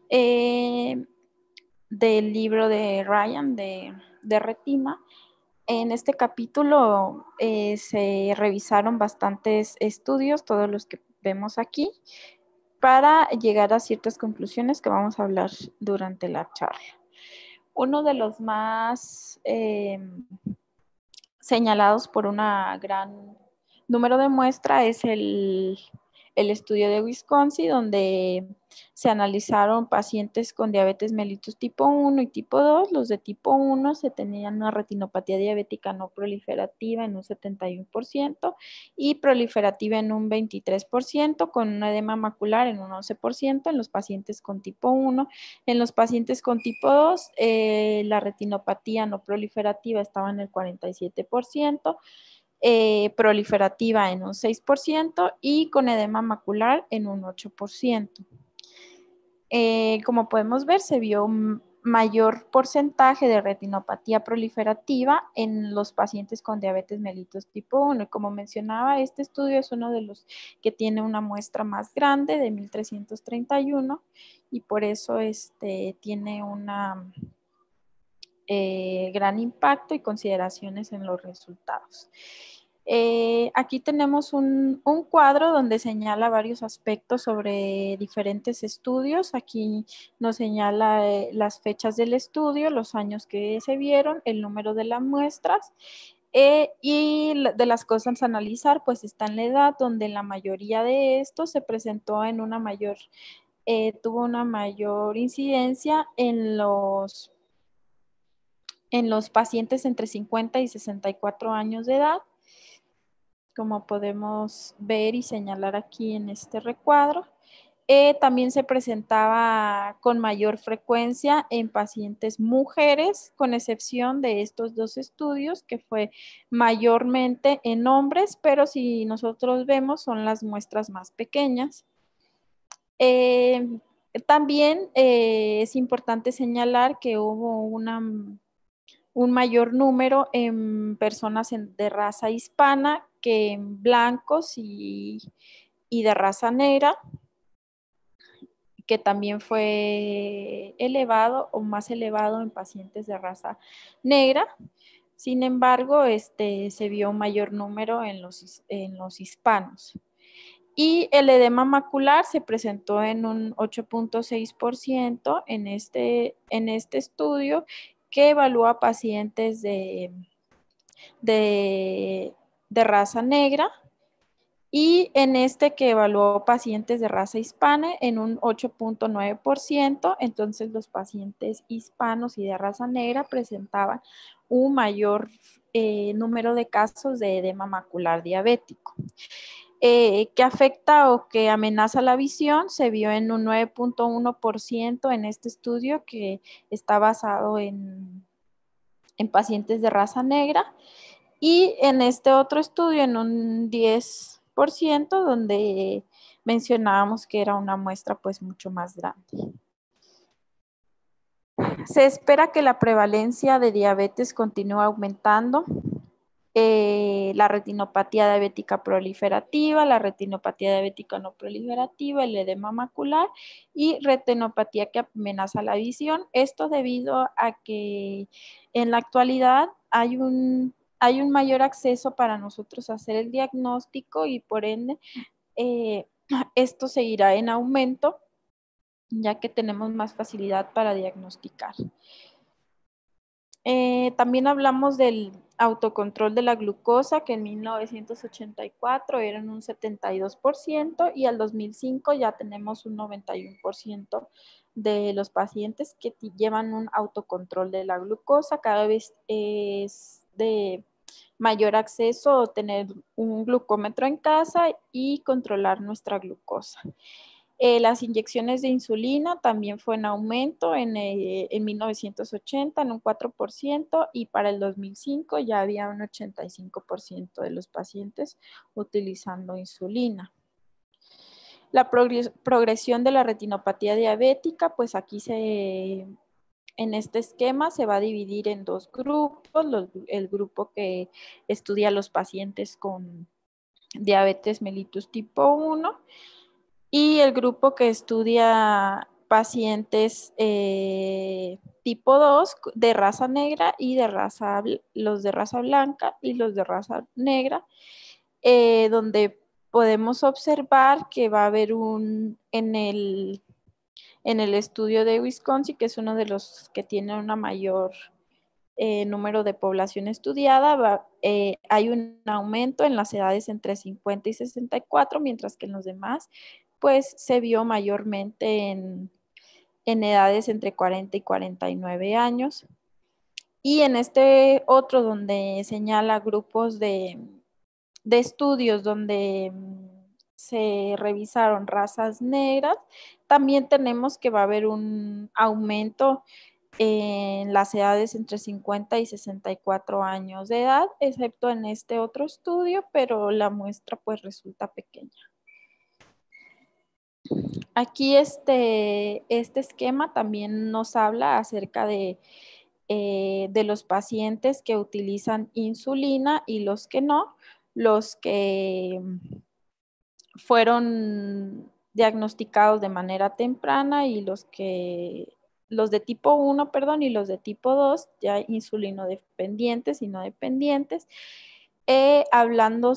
del libro de Ryan de Retina. En este capítulo se revisaron bastantes estudios, todos los que vemos aquí, para llegar a ciertas conclusiones que vamos a hablar durante la charla. Uno de los más señalados por una gran número de muestra es el estudio de Wisconsin, donde se analizaron pacientes con diabetes mellitus tipo 1 y tipo 2. Los de tipo 1 se tenían una retinopatía diabética no proliferativa en un 71% y proliferativa en un 23%, con un edema macular en un 11% en los pacientes con tipo 1. En los pacientes con tipo 2, la retinopatía no proliferativa estaba en el 47%, proliferativa en un 6% y con edema macular en un 8%. Como podemos ver, se vio mayor porcentaje de retinopatía proliferativa en los pacientes con diabetes mellitus tipo 1. Y como mencionaba, este estudio es uno de los que tiene una muestra más grande de 1331 y por eso tiene una gran impacto y consideraciones en los resultados. Aquí tenemos un cuadro donde señala varios aspectos sobre diferentes estudios. Aquí nos señala las fechas del estudio, los años que se vieron, el número de las muestras. Y de las cosas a analizar, pues está en la edad, donde la mayoría de estos se presentó en una mayor, tuvo una mayor incidencia en los pacientes entre 50 y 64 años de edad, como podemos ver y señalar aquí en este recuadro. También se presentaba con mayor frecuencia en pacientes mujeres, con excepción de estos dos estudios, que fue mayormente en hombres, pero si nosotros vemos son las muestras más pequeñas. También es importante señalar que hubo un mayor número en personas de raza hispana que en blancos y de raza negra, que también fue elevado o más elevado en pacientes de raza negra. Sin embargo, se vio un mayor número en los hispanos. Y el edema macular se presentó en un 8.6% en este estudio, que evalúa pacientes de raza negra, y en este que evaluó pacientes de raza hispana en un 8.9%. Entonces los pacientes hispanos y de raza negra presentaban un mayor número de casos de edema macular diabético. Que afecta o que amenaza la visión se vio en un 9.1% en este estudio, que está basado en pacientes de raza negra, y en este otro estudio en un 10%, donde mencionábamos que era una muestra pues mucho más grande. Se espera que la prevalencia de diabetes continúe aumentando. La retinopatía diabética proliferativa, la retinopatía diabética no proliferativa, el edema macular y retinopatía que amenaza la visión. Esto debido a que en la actualidad hay un mayor acceso para nosotros a hacer el diagnóstico y por ende esto seguirá en aumento, ya que tenemos más facilidad para diagnosticar. También hablamos del autocontrol de la glucosa, que en 1984 eran un 72% y al 2005 ya tenemos un 91% de los pacientes que llevan un autocontrol de la glucosa. Cada vez es de mayor acceso o tener un glucómetro en casa y controlar nuestra glucosa. Las inyecciones de insulina también fue en aumento en 1980 en un 4% y para el 2005 ya había un 85% de los pacientes utilizando insulina. La progresión de la retinopatía diabética, pues aquí en este esquema se va a dividir en dos grupos, el grupo que estudia a los pacientes con diabetes mellitus tipo 1 y el grupo que estudia pacientes tipo 2 de raza negra y los de raza blanca y los de raza negra, donde podemos observar que va a haber en el estudio de Wisconsin, que es uno de los que tiene una mayor número de población estudiada, hay un aumento en las edades entre 50 y 64, mientras que en los demás, pues se vio mayormente en edades entre 40 y 49 años. Y en este otro donde señala grupos de estudios donde se revisaron razas negras, también tenemos que va a haber un aumento en las edades entre 50 y 64 años de edad, excepto en este otro estudio, pero la muestra pues resulta pequeña. Aquí este esquema también nos habla acerca de los pacientes que utilizan insulina y los que no, los que fueron diagnosticados de manera temprana y los de tipo 1, perdón, y los de tipo 2, ya insulinodependientes y no dependientes, hablando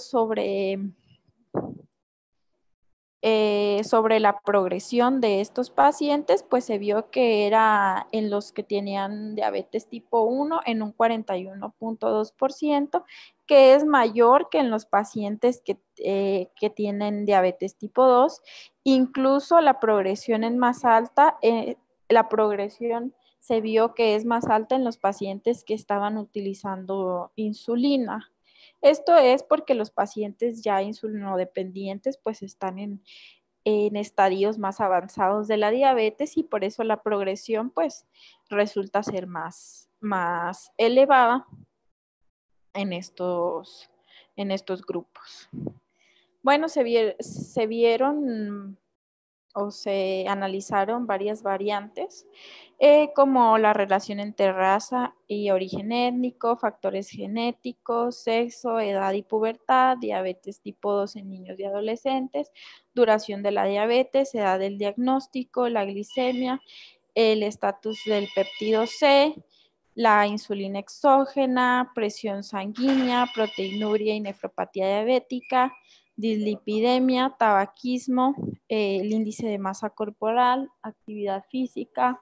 sobre la progresión de estos pacientes, pues se vio que era en los que tenían diabetes tipo 1 en un 41.2%, que es mayor que en los pacientes que tienen diabetes tipo 2. Incluso la progresión es más alta, la progresión se vio que es más alta en los pacientes que estaban utilizando insulina. Esto es porque los pacientes ya insulinodependientes pues están en estadios más avanzados de la diabetes y por eso la progresión pues resulta ser más elevada en estos grupos. Bueno, se vieron o se analizaron varias variantes, como la relación entre raza y origen étnico, factores genéticos, sexo, edad y pubertad, diabetes tipo 2 en niños y adolescentes, duración de la diabetes, edad del diagnóstico, la glicemia, el estatus del péptido C, la insulina exógena, presión sanguínea, proteinuria y nefropatía diabética, dislipidemia, tabaquismo, el índice de masa corporal, actividad física,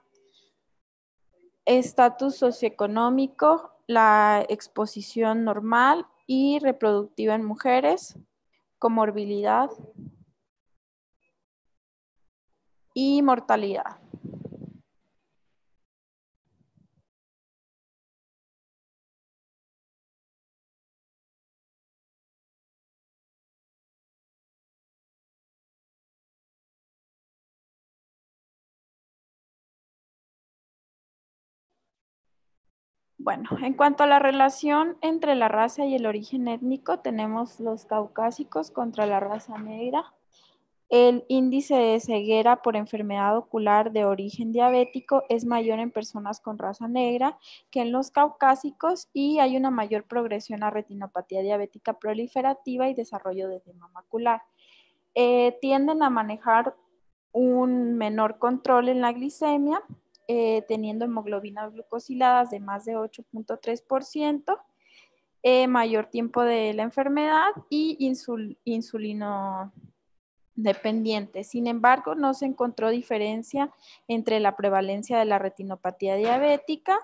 estatus socioeconómico, la exposición normal y reproductiva en mujeres, comorbilidad y mortalidad. Bueno, en cuanto a la relación entre la raza y el origen étnico, tenemos los caucásicos contra la raza negra. El índice de ceguera por enfermedad ocular de origen diabético es mayor en personas con raza negra que en los caucásicos y hay una mayor progresión a retinopatía diabética proliferativa y desarrollo de edema macular. Tienden a manejar un menor control en la glicemia, teniendo hemoglobinas glucosiladas de más de 8.3%, mayor tiempo de la enfermedad y insulino dependiente. Sin embargo, no se encontró diferencia entre la prevalencia de la retinopatía diabética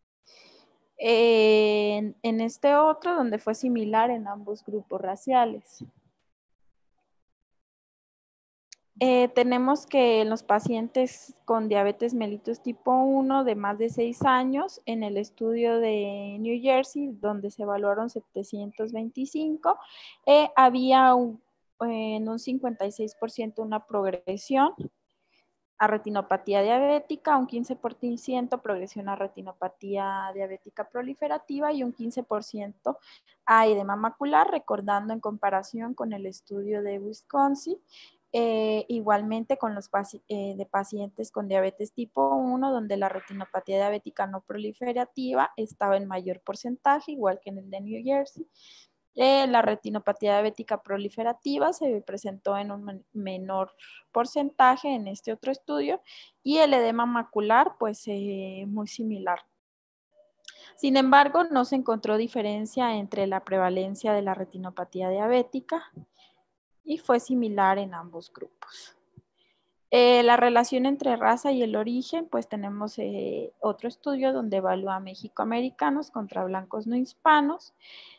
en este otro, donde fue similar en ambos grupos raciales. tenemos que en los pacientes con diabetes mellitus tipo 1 de más de 6 años, en el estudio de New Jersey, donde se evaluaron 725, había en un 56% una progresión a retinopatía diabética, un 15% progresión a retinopatía diabética proliferativa y un 15% a edema macular, recordando en comparación con el estudio de Wisconsin, igualmente con los de pacientes con diabetes tipo 1, donde la retinopatía diabética no proliferativa estaba en mayor porcentaje, igual que en el de New Jersey. La retinopatía diabética proliferativa se presentó en un menor porcentaje en este otro estudio y el edema macular pues muy similar. Sin embargo, no se encontró diferencia entre la prevalencia de la retinopatía diabética y fue similar en ambos grupos. La relación entre raza y el origen, pues tenemos otro estudio donde evalúa a mexicoamericanos contra blancos no hispanos.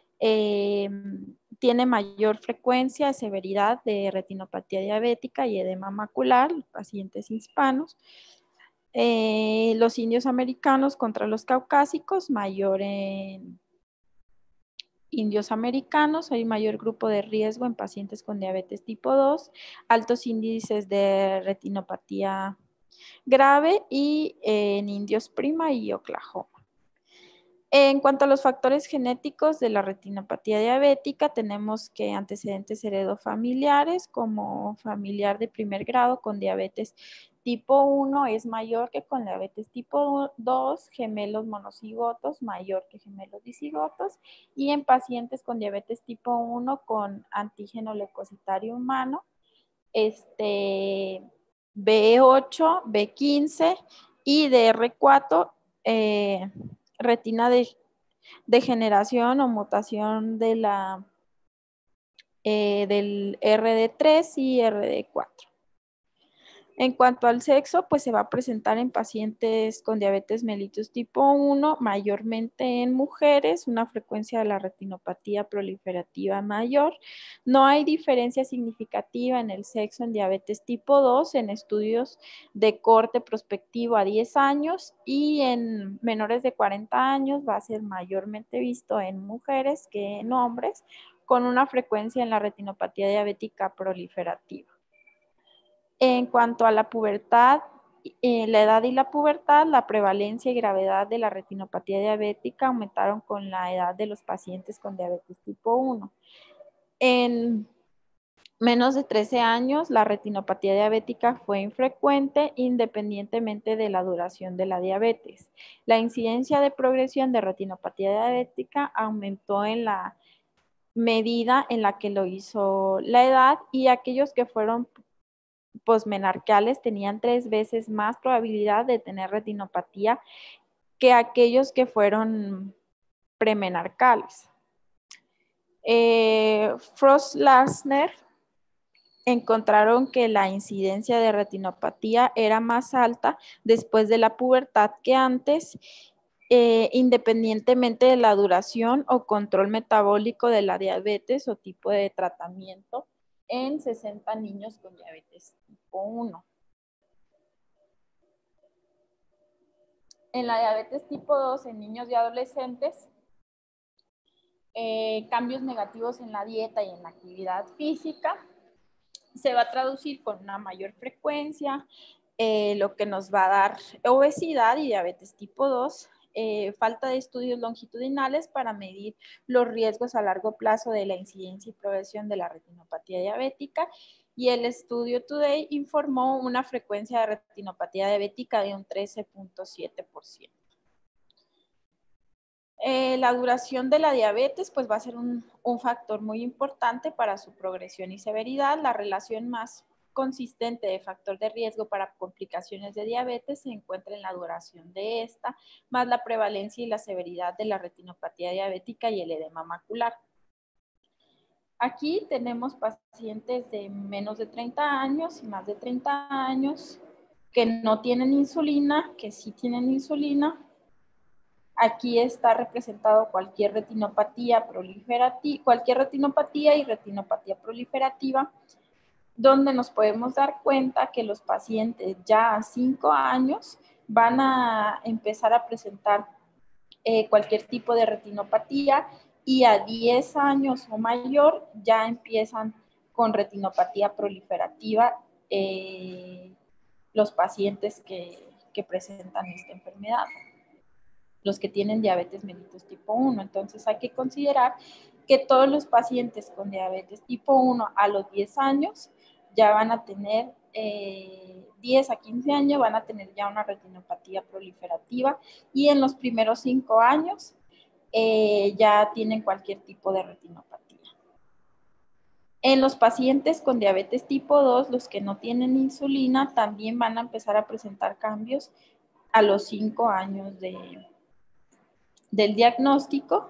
Tiene mayor frecuencia, severidad de retinopatía diabética y edema macular, los pacientes hispanos. Los indios americanos contra los caucásicos, mayor en indios americanos, hay mayor grupo de riesgo en pacientes con diabetes tipo 2, altos índices de retinopatía grave y en indios Prima y Oklahoma. En cuanto a los factores genéticos de la retinopatía diabética, tenemos que antecedentes heredofamiliares, como familiar de primer grado con diabetes tipo 1 es mayor que con diabetes tipo 2, gemelos monocigotos mayor que gemelos dicigotos, y en pacientes con diabetes tipo 1 con antígeno leucocitario humano, B8, B15 y DR4, retina de degeneración o mutación de del RD3 y RD4. En cuanto al sexo, pues se va a presentar en pacientes con diabetes mellitus tipo 1, mayormente en mujeres, una frecuencia de la retinopatía proliferativa mayor. No hay diferencia significativa en el sexo en diabetes tipo 2 en estudios de corte prospectivo a 10 años y en menores de 40 años va a ser mayormente visto en mujeres que en hombres, con una frecuencia en la retinopatía diabética proliferativa. En cuanto a la pubertad, la edad y la pubertad, la prevalencia y gravedad de la retinopatía diabética aumentaron con la edad de los pacientes con diabetes tipo 1. En menos de 13 años, la retinopatía diabética fue infrecuente independientemente de la duración de la diabetes. La incidencia de progresión de retinopatía diabética aumentó en la medida en la que lo hizo la edad, y aquellos que fueron posmenarqueales tenían 3 veces más probabilidad de tener retinopatía que aquellos que fueron premenarcales. Frost-Larsner encontraron que la incidencia de retinopatía era más alta después de la pubertad que antes, independientemente de la duración o control metabólico de la diabetes o tipo de tratamiento en 60 niños con diabetes tipo 1. En la diabetes tipo 2 en niños y adolescentes, cambios negativos en la dieta y en la actividad física se va a traducir con una mayor frecuencia, lo que nos va a dar obesidad y diabetes tipo 2, falta de estudios longitudinales para medir los riesgos a largo plazo de la incidencia y progresión de la retinopatía diabética, y el estudio Today informó una frecuencia de retinopatía diabética de un 13.7%. La duración de la diabetes pues va a ser un factor muy importante para su progresión y severidad. La relación más consistente de factor de riesgo para complicaciones de diabetes se encuentra en la duración de esta, más la prevalencia y la severidad de la retinopatía diabética y el edema macular. Aquí tenemos pacientes de menos de 30 años y más de 30 años que no tienen insulina, que sí tienen insulina. Aquí está representado cualquier retinopatía y retinopatía proliferativa donde nos podemos dar cuenta que los pacientes ya a 5 años van a empezar a presentar cualquier tipo de retinopatía y a 10 años o mayor ya empiezan con retinopatía proliferativa los pacientes que presentan esta enfermedad, los que tienen diabetes mellitus tipo 1. Entonces hay que considerar que todos los pacientes con diabetes tipo 1 a los 10 años ya van a tener 10 a 15 años van a tener ya una retinopatía proliferativa y en los primeros 5 años ya tienen cualquier tipo de retinopatía. En los pacientes con diabetes tipo 2, los que no tienen insulina, también van a empezar a presentar cambios a los 5 años del diagnóstico.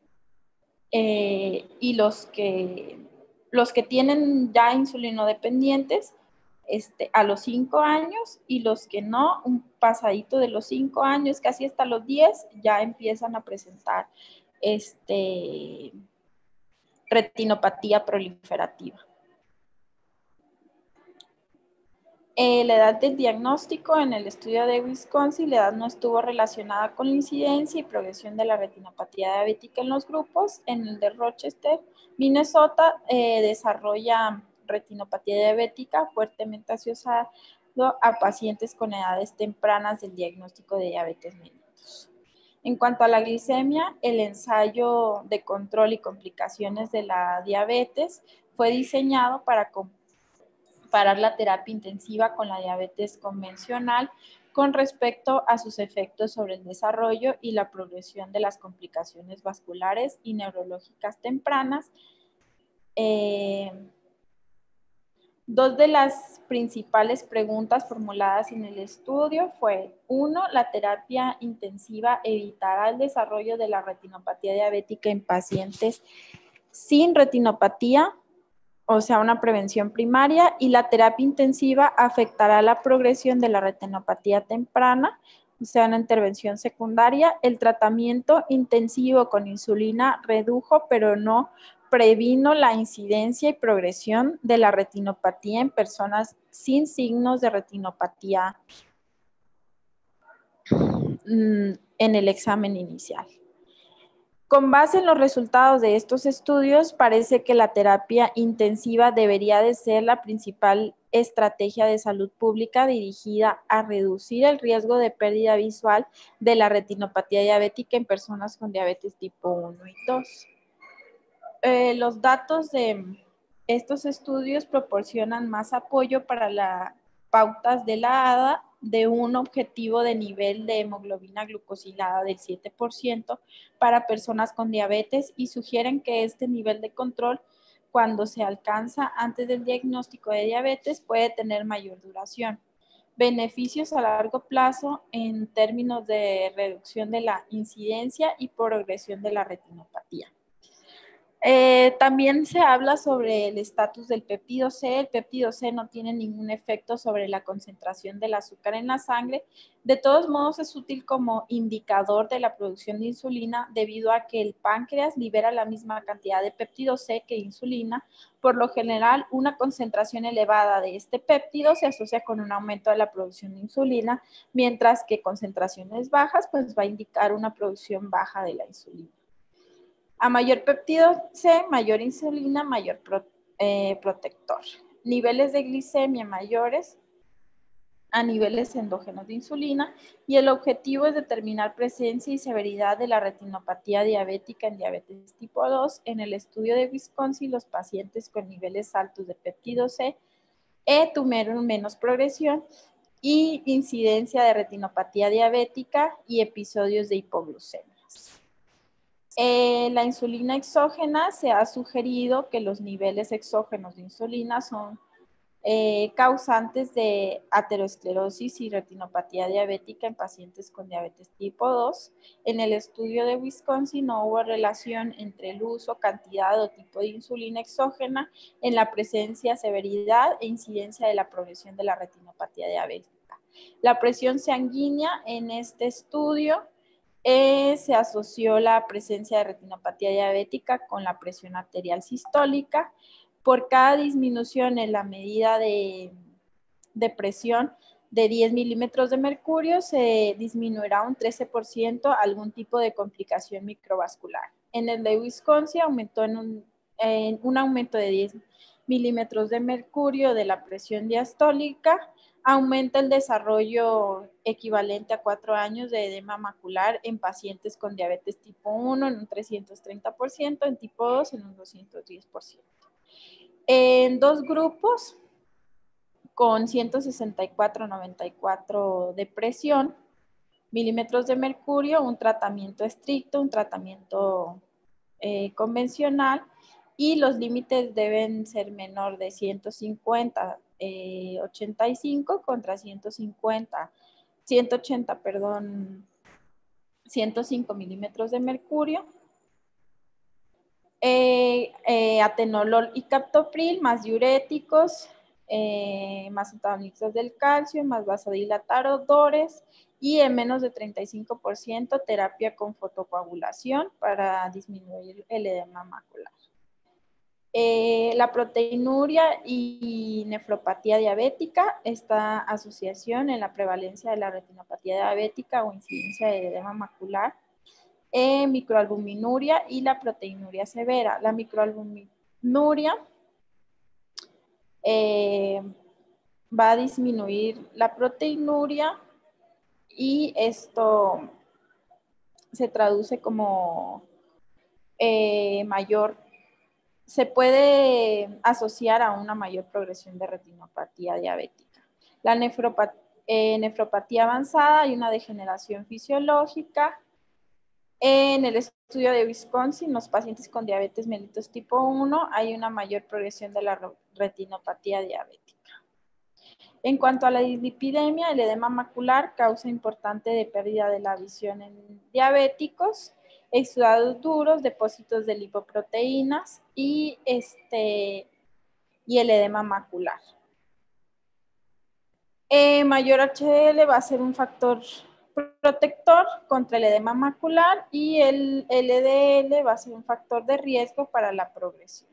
Y los que tienen ya insulinodependientes a los 5 años y los que no, un pasadito de los 5 años, casi hasta los 10, ya empiezan a presentar retinopatía proliferativa. La edad del diagnóstico en el estudio de Wisconsin, la edad no estuvo relacionada con la incidencia y progresión de la retinopatía diabética en los grupos. En el de Rochester, Minnesota, desarrolla retinopatía diabética fuertemente asociada a pacientes con edades tempranas del diagnóstico de diabetes mellitus. En cuanto a la glicemia, el ensayo de control y complicaciones de la diabetes fue diseñado para comparar la terapia intensiva con la diabetes convencional con respecto a sus efectos sobre el desarrollo y la progresión de las complicaciones vasculares y neurológicas tempranas. Dos de las principales preguntas formuladas en el estudio fue, 1, ¿la terapia intensiva evitará el desarrollo de la retinopatía diabética en pacientes sin retinopatía? O sea, una prevención primaria, y la terapia intensiva afectará la progresión de la retinopatía temprana, o sea, una intervención secundaria. El tratamiento intensivo con insulina redujo, pero no previno la incidencia y progresión de la retinopatía en personas sin signos de retinopatía en el examen inicial. Con base en los resultados de estos estudios, parece que la terapia intensiva debería de ser la principal estrategia de salud pública dirigida a reducir el riesgo de pérdida visual de la retinopatía diabética en personas con diabetes tipo 1 y 2. Los datos de estos estudios proporcionan más apoyo para las pautas de la ADA de un objetivo de nivel de hemoglobina glucosilada del 7% para personas con diabetes y sugieren que este nivel de control, cuando se alcanza antes del diagnóstico de diabetes, puede tener mayor duración. Beneficios a largo plazo en términos de reducción de la incidencia y progresión de la retinopatía. También se habla sobre el estatus del péptido C. El péptido C no tiene ningún efecto sobre la concentración del azúcar en la sangre. De todos modos, es útil como indicador de la producción de insulina debido a que el páncreas libera la misma cantidad de péptido C que insulina. Por lo general, una concentración elevada de este péptido se asocia con un aumento de la producción de insulina, mientras que concentraciones bajas pues va a indicar una producción baja de la insulina. A mayor péptido C, mayor insulina, mayor protector. Niveles de glicemia mayores a niveles endógenos de insulina, y el objetivo es determinar presencia y severidad de la retinopatía diabética en diabetes tipo 2. En el estudio de Wisconsin, los pacientes con niveles altos de péptido C tuvieron menos progresión y incidencia de retinopatía diabética y episodios de hipoglucemia. La insulina exógena, se ha sugerido que los niveles exógenos de insulina son causantes de aterosclerosis y retinopatía diabética en pacientes con diabetes tipo 2. En el estudio de Wisconsin no hubo relación entre el uso, cantidad o tipo de insulina exógena en la presencia, severidad e incidencia de la progresión de la retinopatía diabética. La presión sanguínea en este estudio se asoció la presencia de retinopatía diabética con la presión arterial sistólica. por cada disminución en la medida de presión de 10 milímetros de mercurio, se disminuirá un 13% algún tipo de complicación microvascular. En el de Wisconsin aumentó en un aumento de 10 milímetros de mercurio de la presión diastólica, aumenta el desarrollo equivalente a 4 años de edema macular en pacientes con diabetes tipo 1 en un 330%, en tipo 2 en un 210%. En dos grupos, con 164-94 de presión, milímetros de mercurio, un tratamiento estricto, un tratamiento convencional, y los límites deben ser menor de 150, 85 contra 180, 105 milímetros de mercurio. Atenolol y captopril, más diuréticos, más antagonistas del calcio, más vasodilatadores, y en menos de 35% terapia con fotocoagulación para disminuir el edema macular. La proteinuria y nefropatía diabética, esta asociación en la prevalencia de la retinopatía diabética o incidencia de edema macular, microalbuminuria y la proteinuria severa. La microalbuminuria va a disminuir la proteinuria y esto se traduce como se puede asociar a una mayor progresión de retinopatía diabética. La nefropatía avanzada, hay una degeneración fisiológica. En el estudio de Wisconsin, los pacientes con diabetes mellitus tipo 1, hay una mayor progresión de la retinopatía diabética. En cuanto a la dislipidemia, el edema macular causa importante de pérdida de la visión en diabéticos, exudados duros, depósitos de lipoproteínas y el edema macular. Mayor HDL va a ser un factor protector contra el edema macular, y el LDL va a ser un factor de riesgo para la progresión.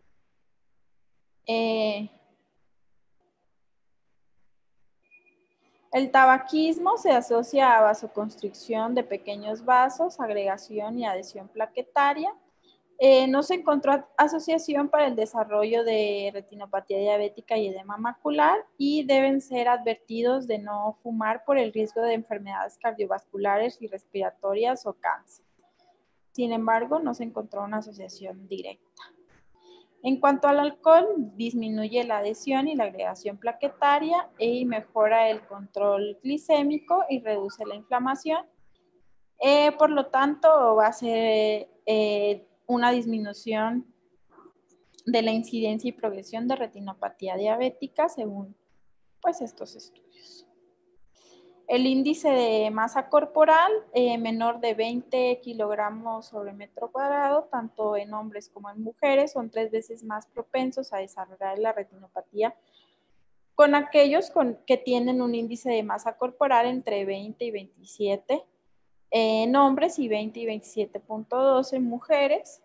El tabaquismo se asocia a vasoconstricción de pequeños vasos, agregación y adhesión plaquetaria. No se encontró asociación para el desarrollo de retinopatía diabética y edema macular, y deben ser advertidos de no fumar por el riesgo de enfermedades cardiovasculares y respiratorias o cáncer. Sin embargo, no se encontró una asociación directa. En cuanto al alcohol, disminuye la adhesión y la agregación plaquetaria y mejora el control glicémico y reduce la inflamación. Por lo tanto, va a ser una disminución de la incidencia y progresión de retinopatía diabética según pues estos estudios. El índice de masa corporal menor de 20 kilogramos sobre metro cuadrado, tanto en hombres como en mujeres, son 3 veces más propensos a desarrollar la retinopatía con aquellos que tienen un índice de masa corporal entre 20 y 27 en hombres y 20 y 27.2 en mujeres.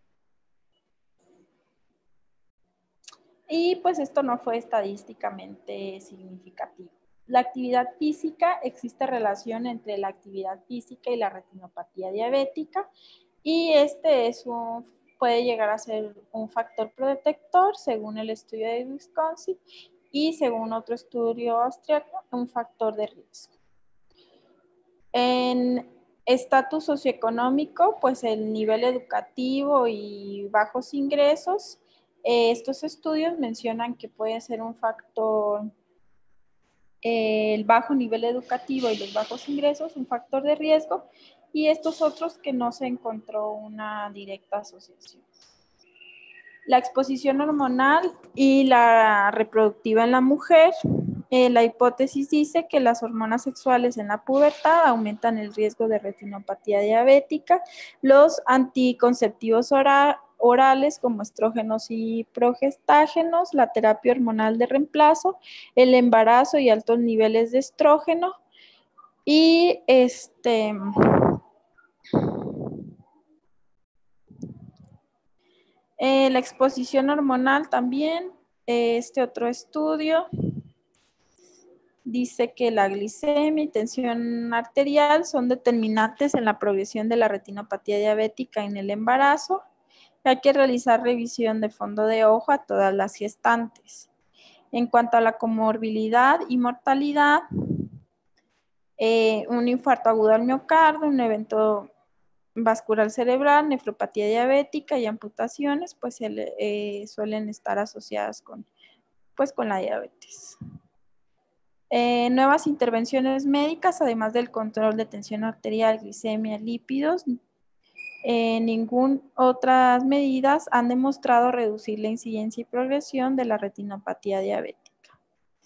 Y pues esto no fue estadísticamente significativo. La actividad física, existe relación entre la actividad física y la retinopatía diabética, y puede llegar a ser un factor protector según el estudio de Wisconsin, y según otro estudio austriaco, un factor de riesgo. En estatus socioeconómico, pues el nivel educativo y bajos ingresos, estos estudios mencionan que puede ser un factor, el bajo nivel educativo y los bajos ingresos, un factor de riesgo, y estos otros que no se encontró una directa asociación. La exposición hormonal y la reproductiva en la mujer. La hipótesis dice que las hormonas sexuales en la pubertad aumentan el riesgo de retinopatía diabética. Los anticonceptivos orales como estrógenos y progestágenos, la terapia hormonal de reemplazo, el embarazo y altos niveles de estrógeno, y La exposición hormonal también, este otro estudio dice que la glicemia y tensión arterial son determinantes en la progresión de la retinopatía diabética en el embarazo. Hay que realizar revisión de fondo de ojo a todas las gestantes. En cuanto a la comorbilidad y mortalidad, un infarto agudo al miocardio, un evento vascular cerebral, nefropatía diabética y amputaciones, pues suelen estar asociadas con la diabetes. Nuevas intervenciones médicas, además del control de tensión arterial, glicemia, lípidos, ninguna otras medidas han demostrado reducir la incidencia y progresión de la retinopatía diabética.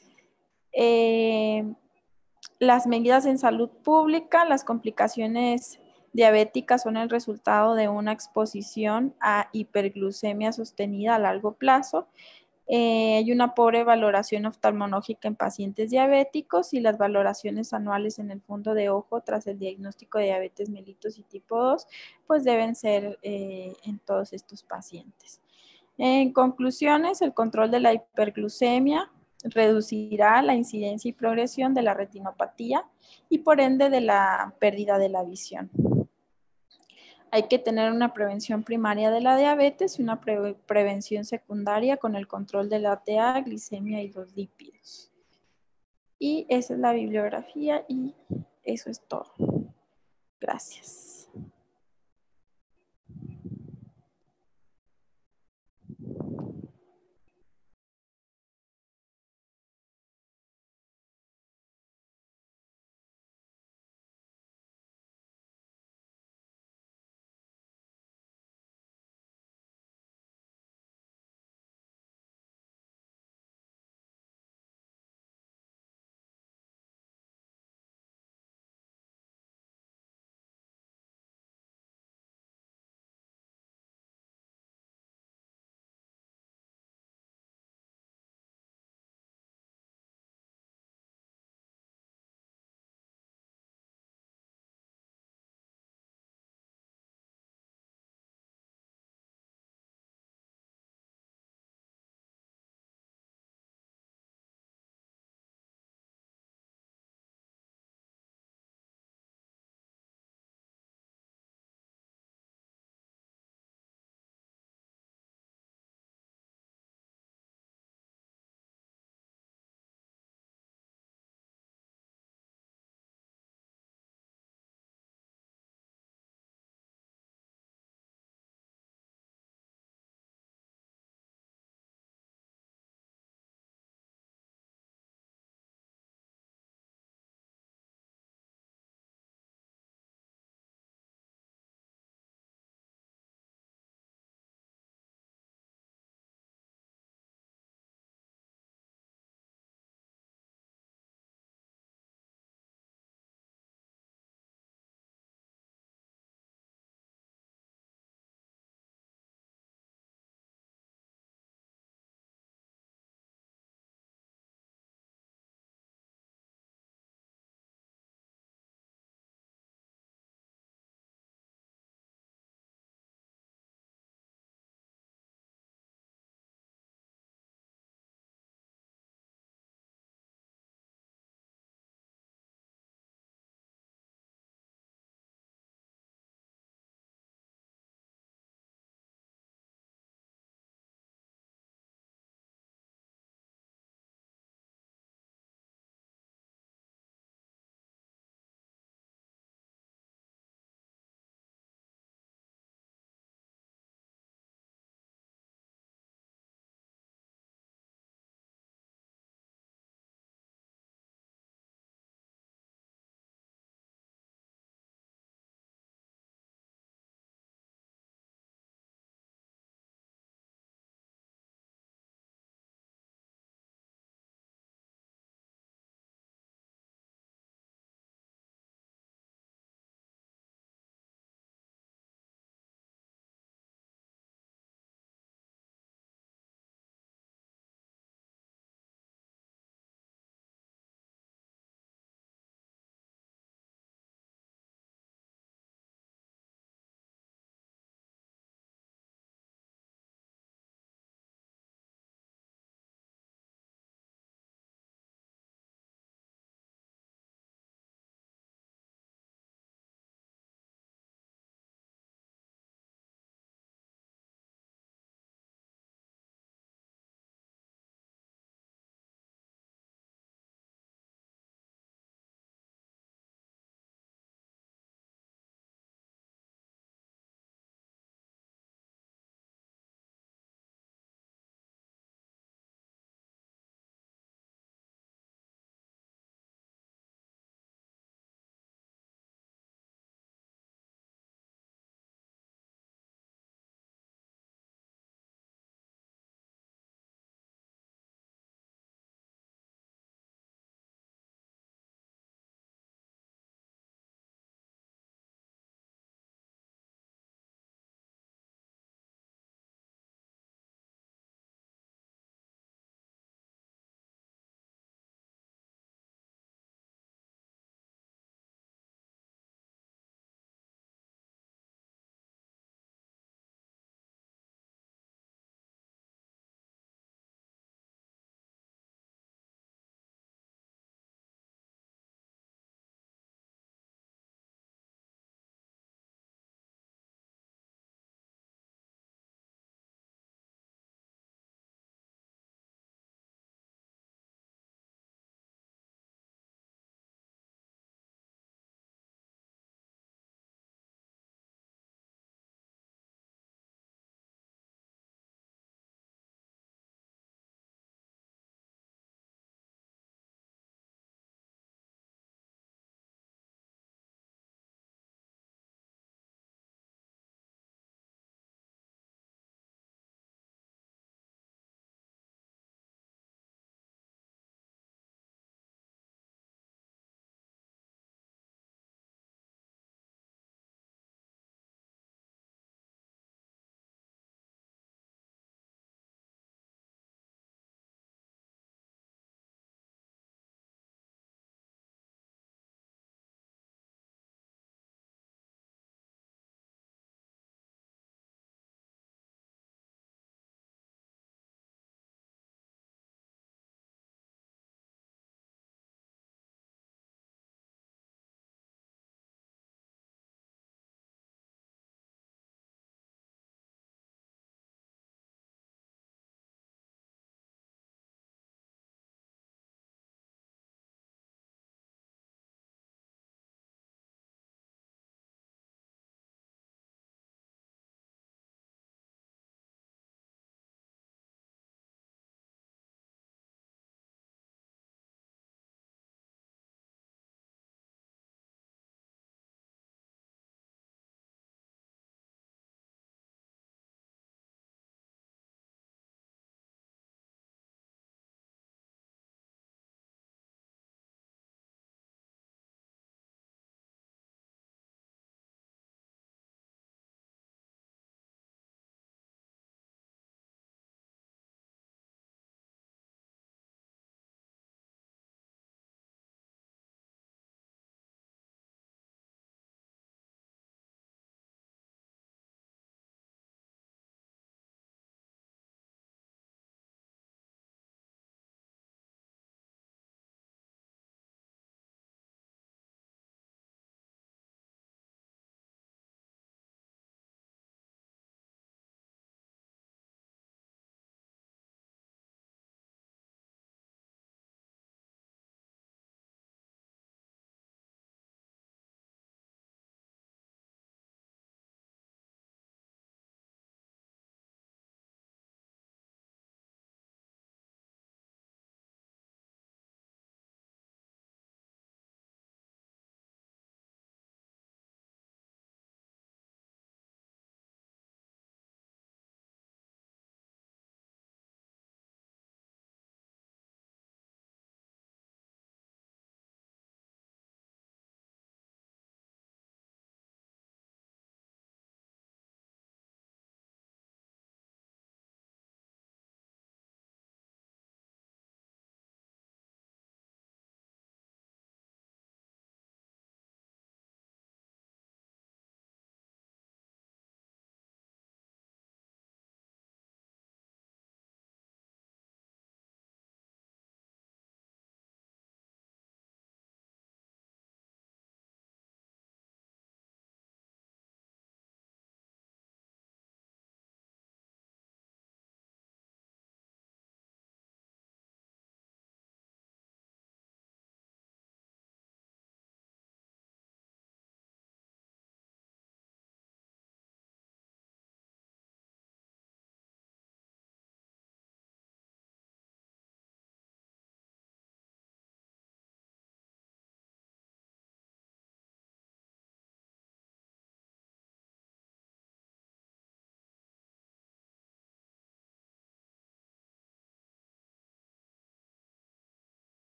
Las medidas en salud pública, las complicaciones diabéticas son el resultado de una exposición a hiperglucemia sostenida a largo plazo. Hay una pobre valoración oftalmológica en pacientes diabéticos y las valoraciones anuales en el fondo de ojo tras el diagnóstico de diabetes mellitus y tipo 2, pues deben ser en todos estos pacientes. En conclusiones, el control de la hiperglucemia reducirá la incidencia y progresión de la retinopatía y por ende de la pérdida de la visión. Hay que tener una prevención primaria de la diabetes y una prevención secundaria con el control de la ATA, glicemia y los lípidos. Y esa es la bibliografía y eso es todo. Gracias.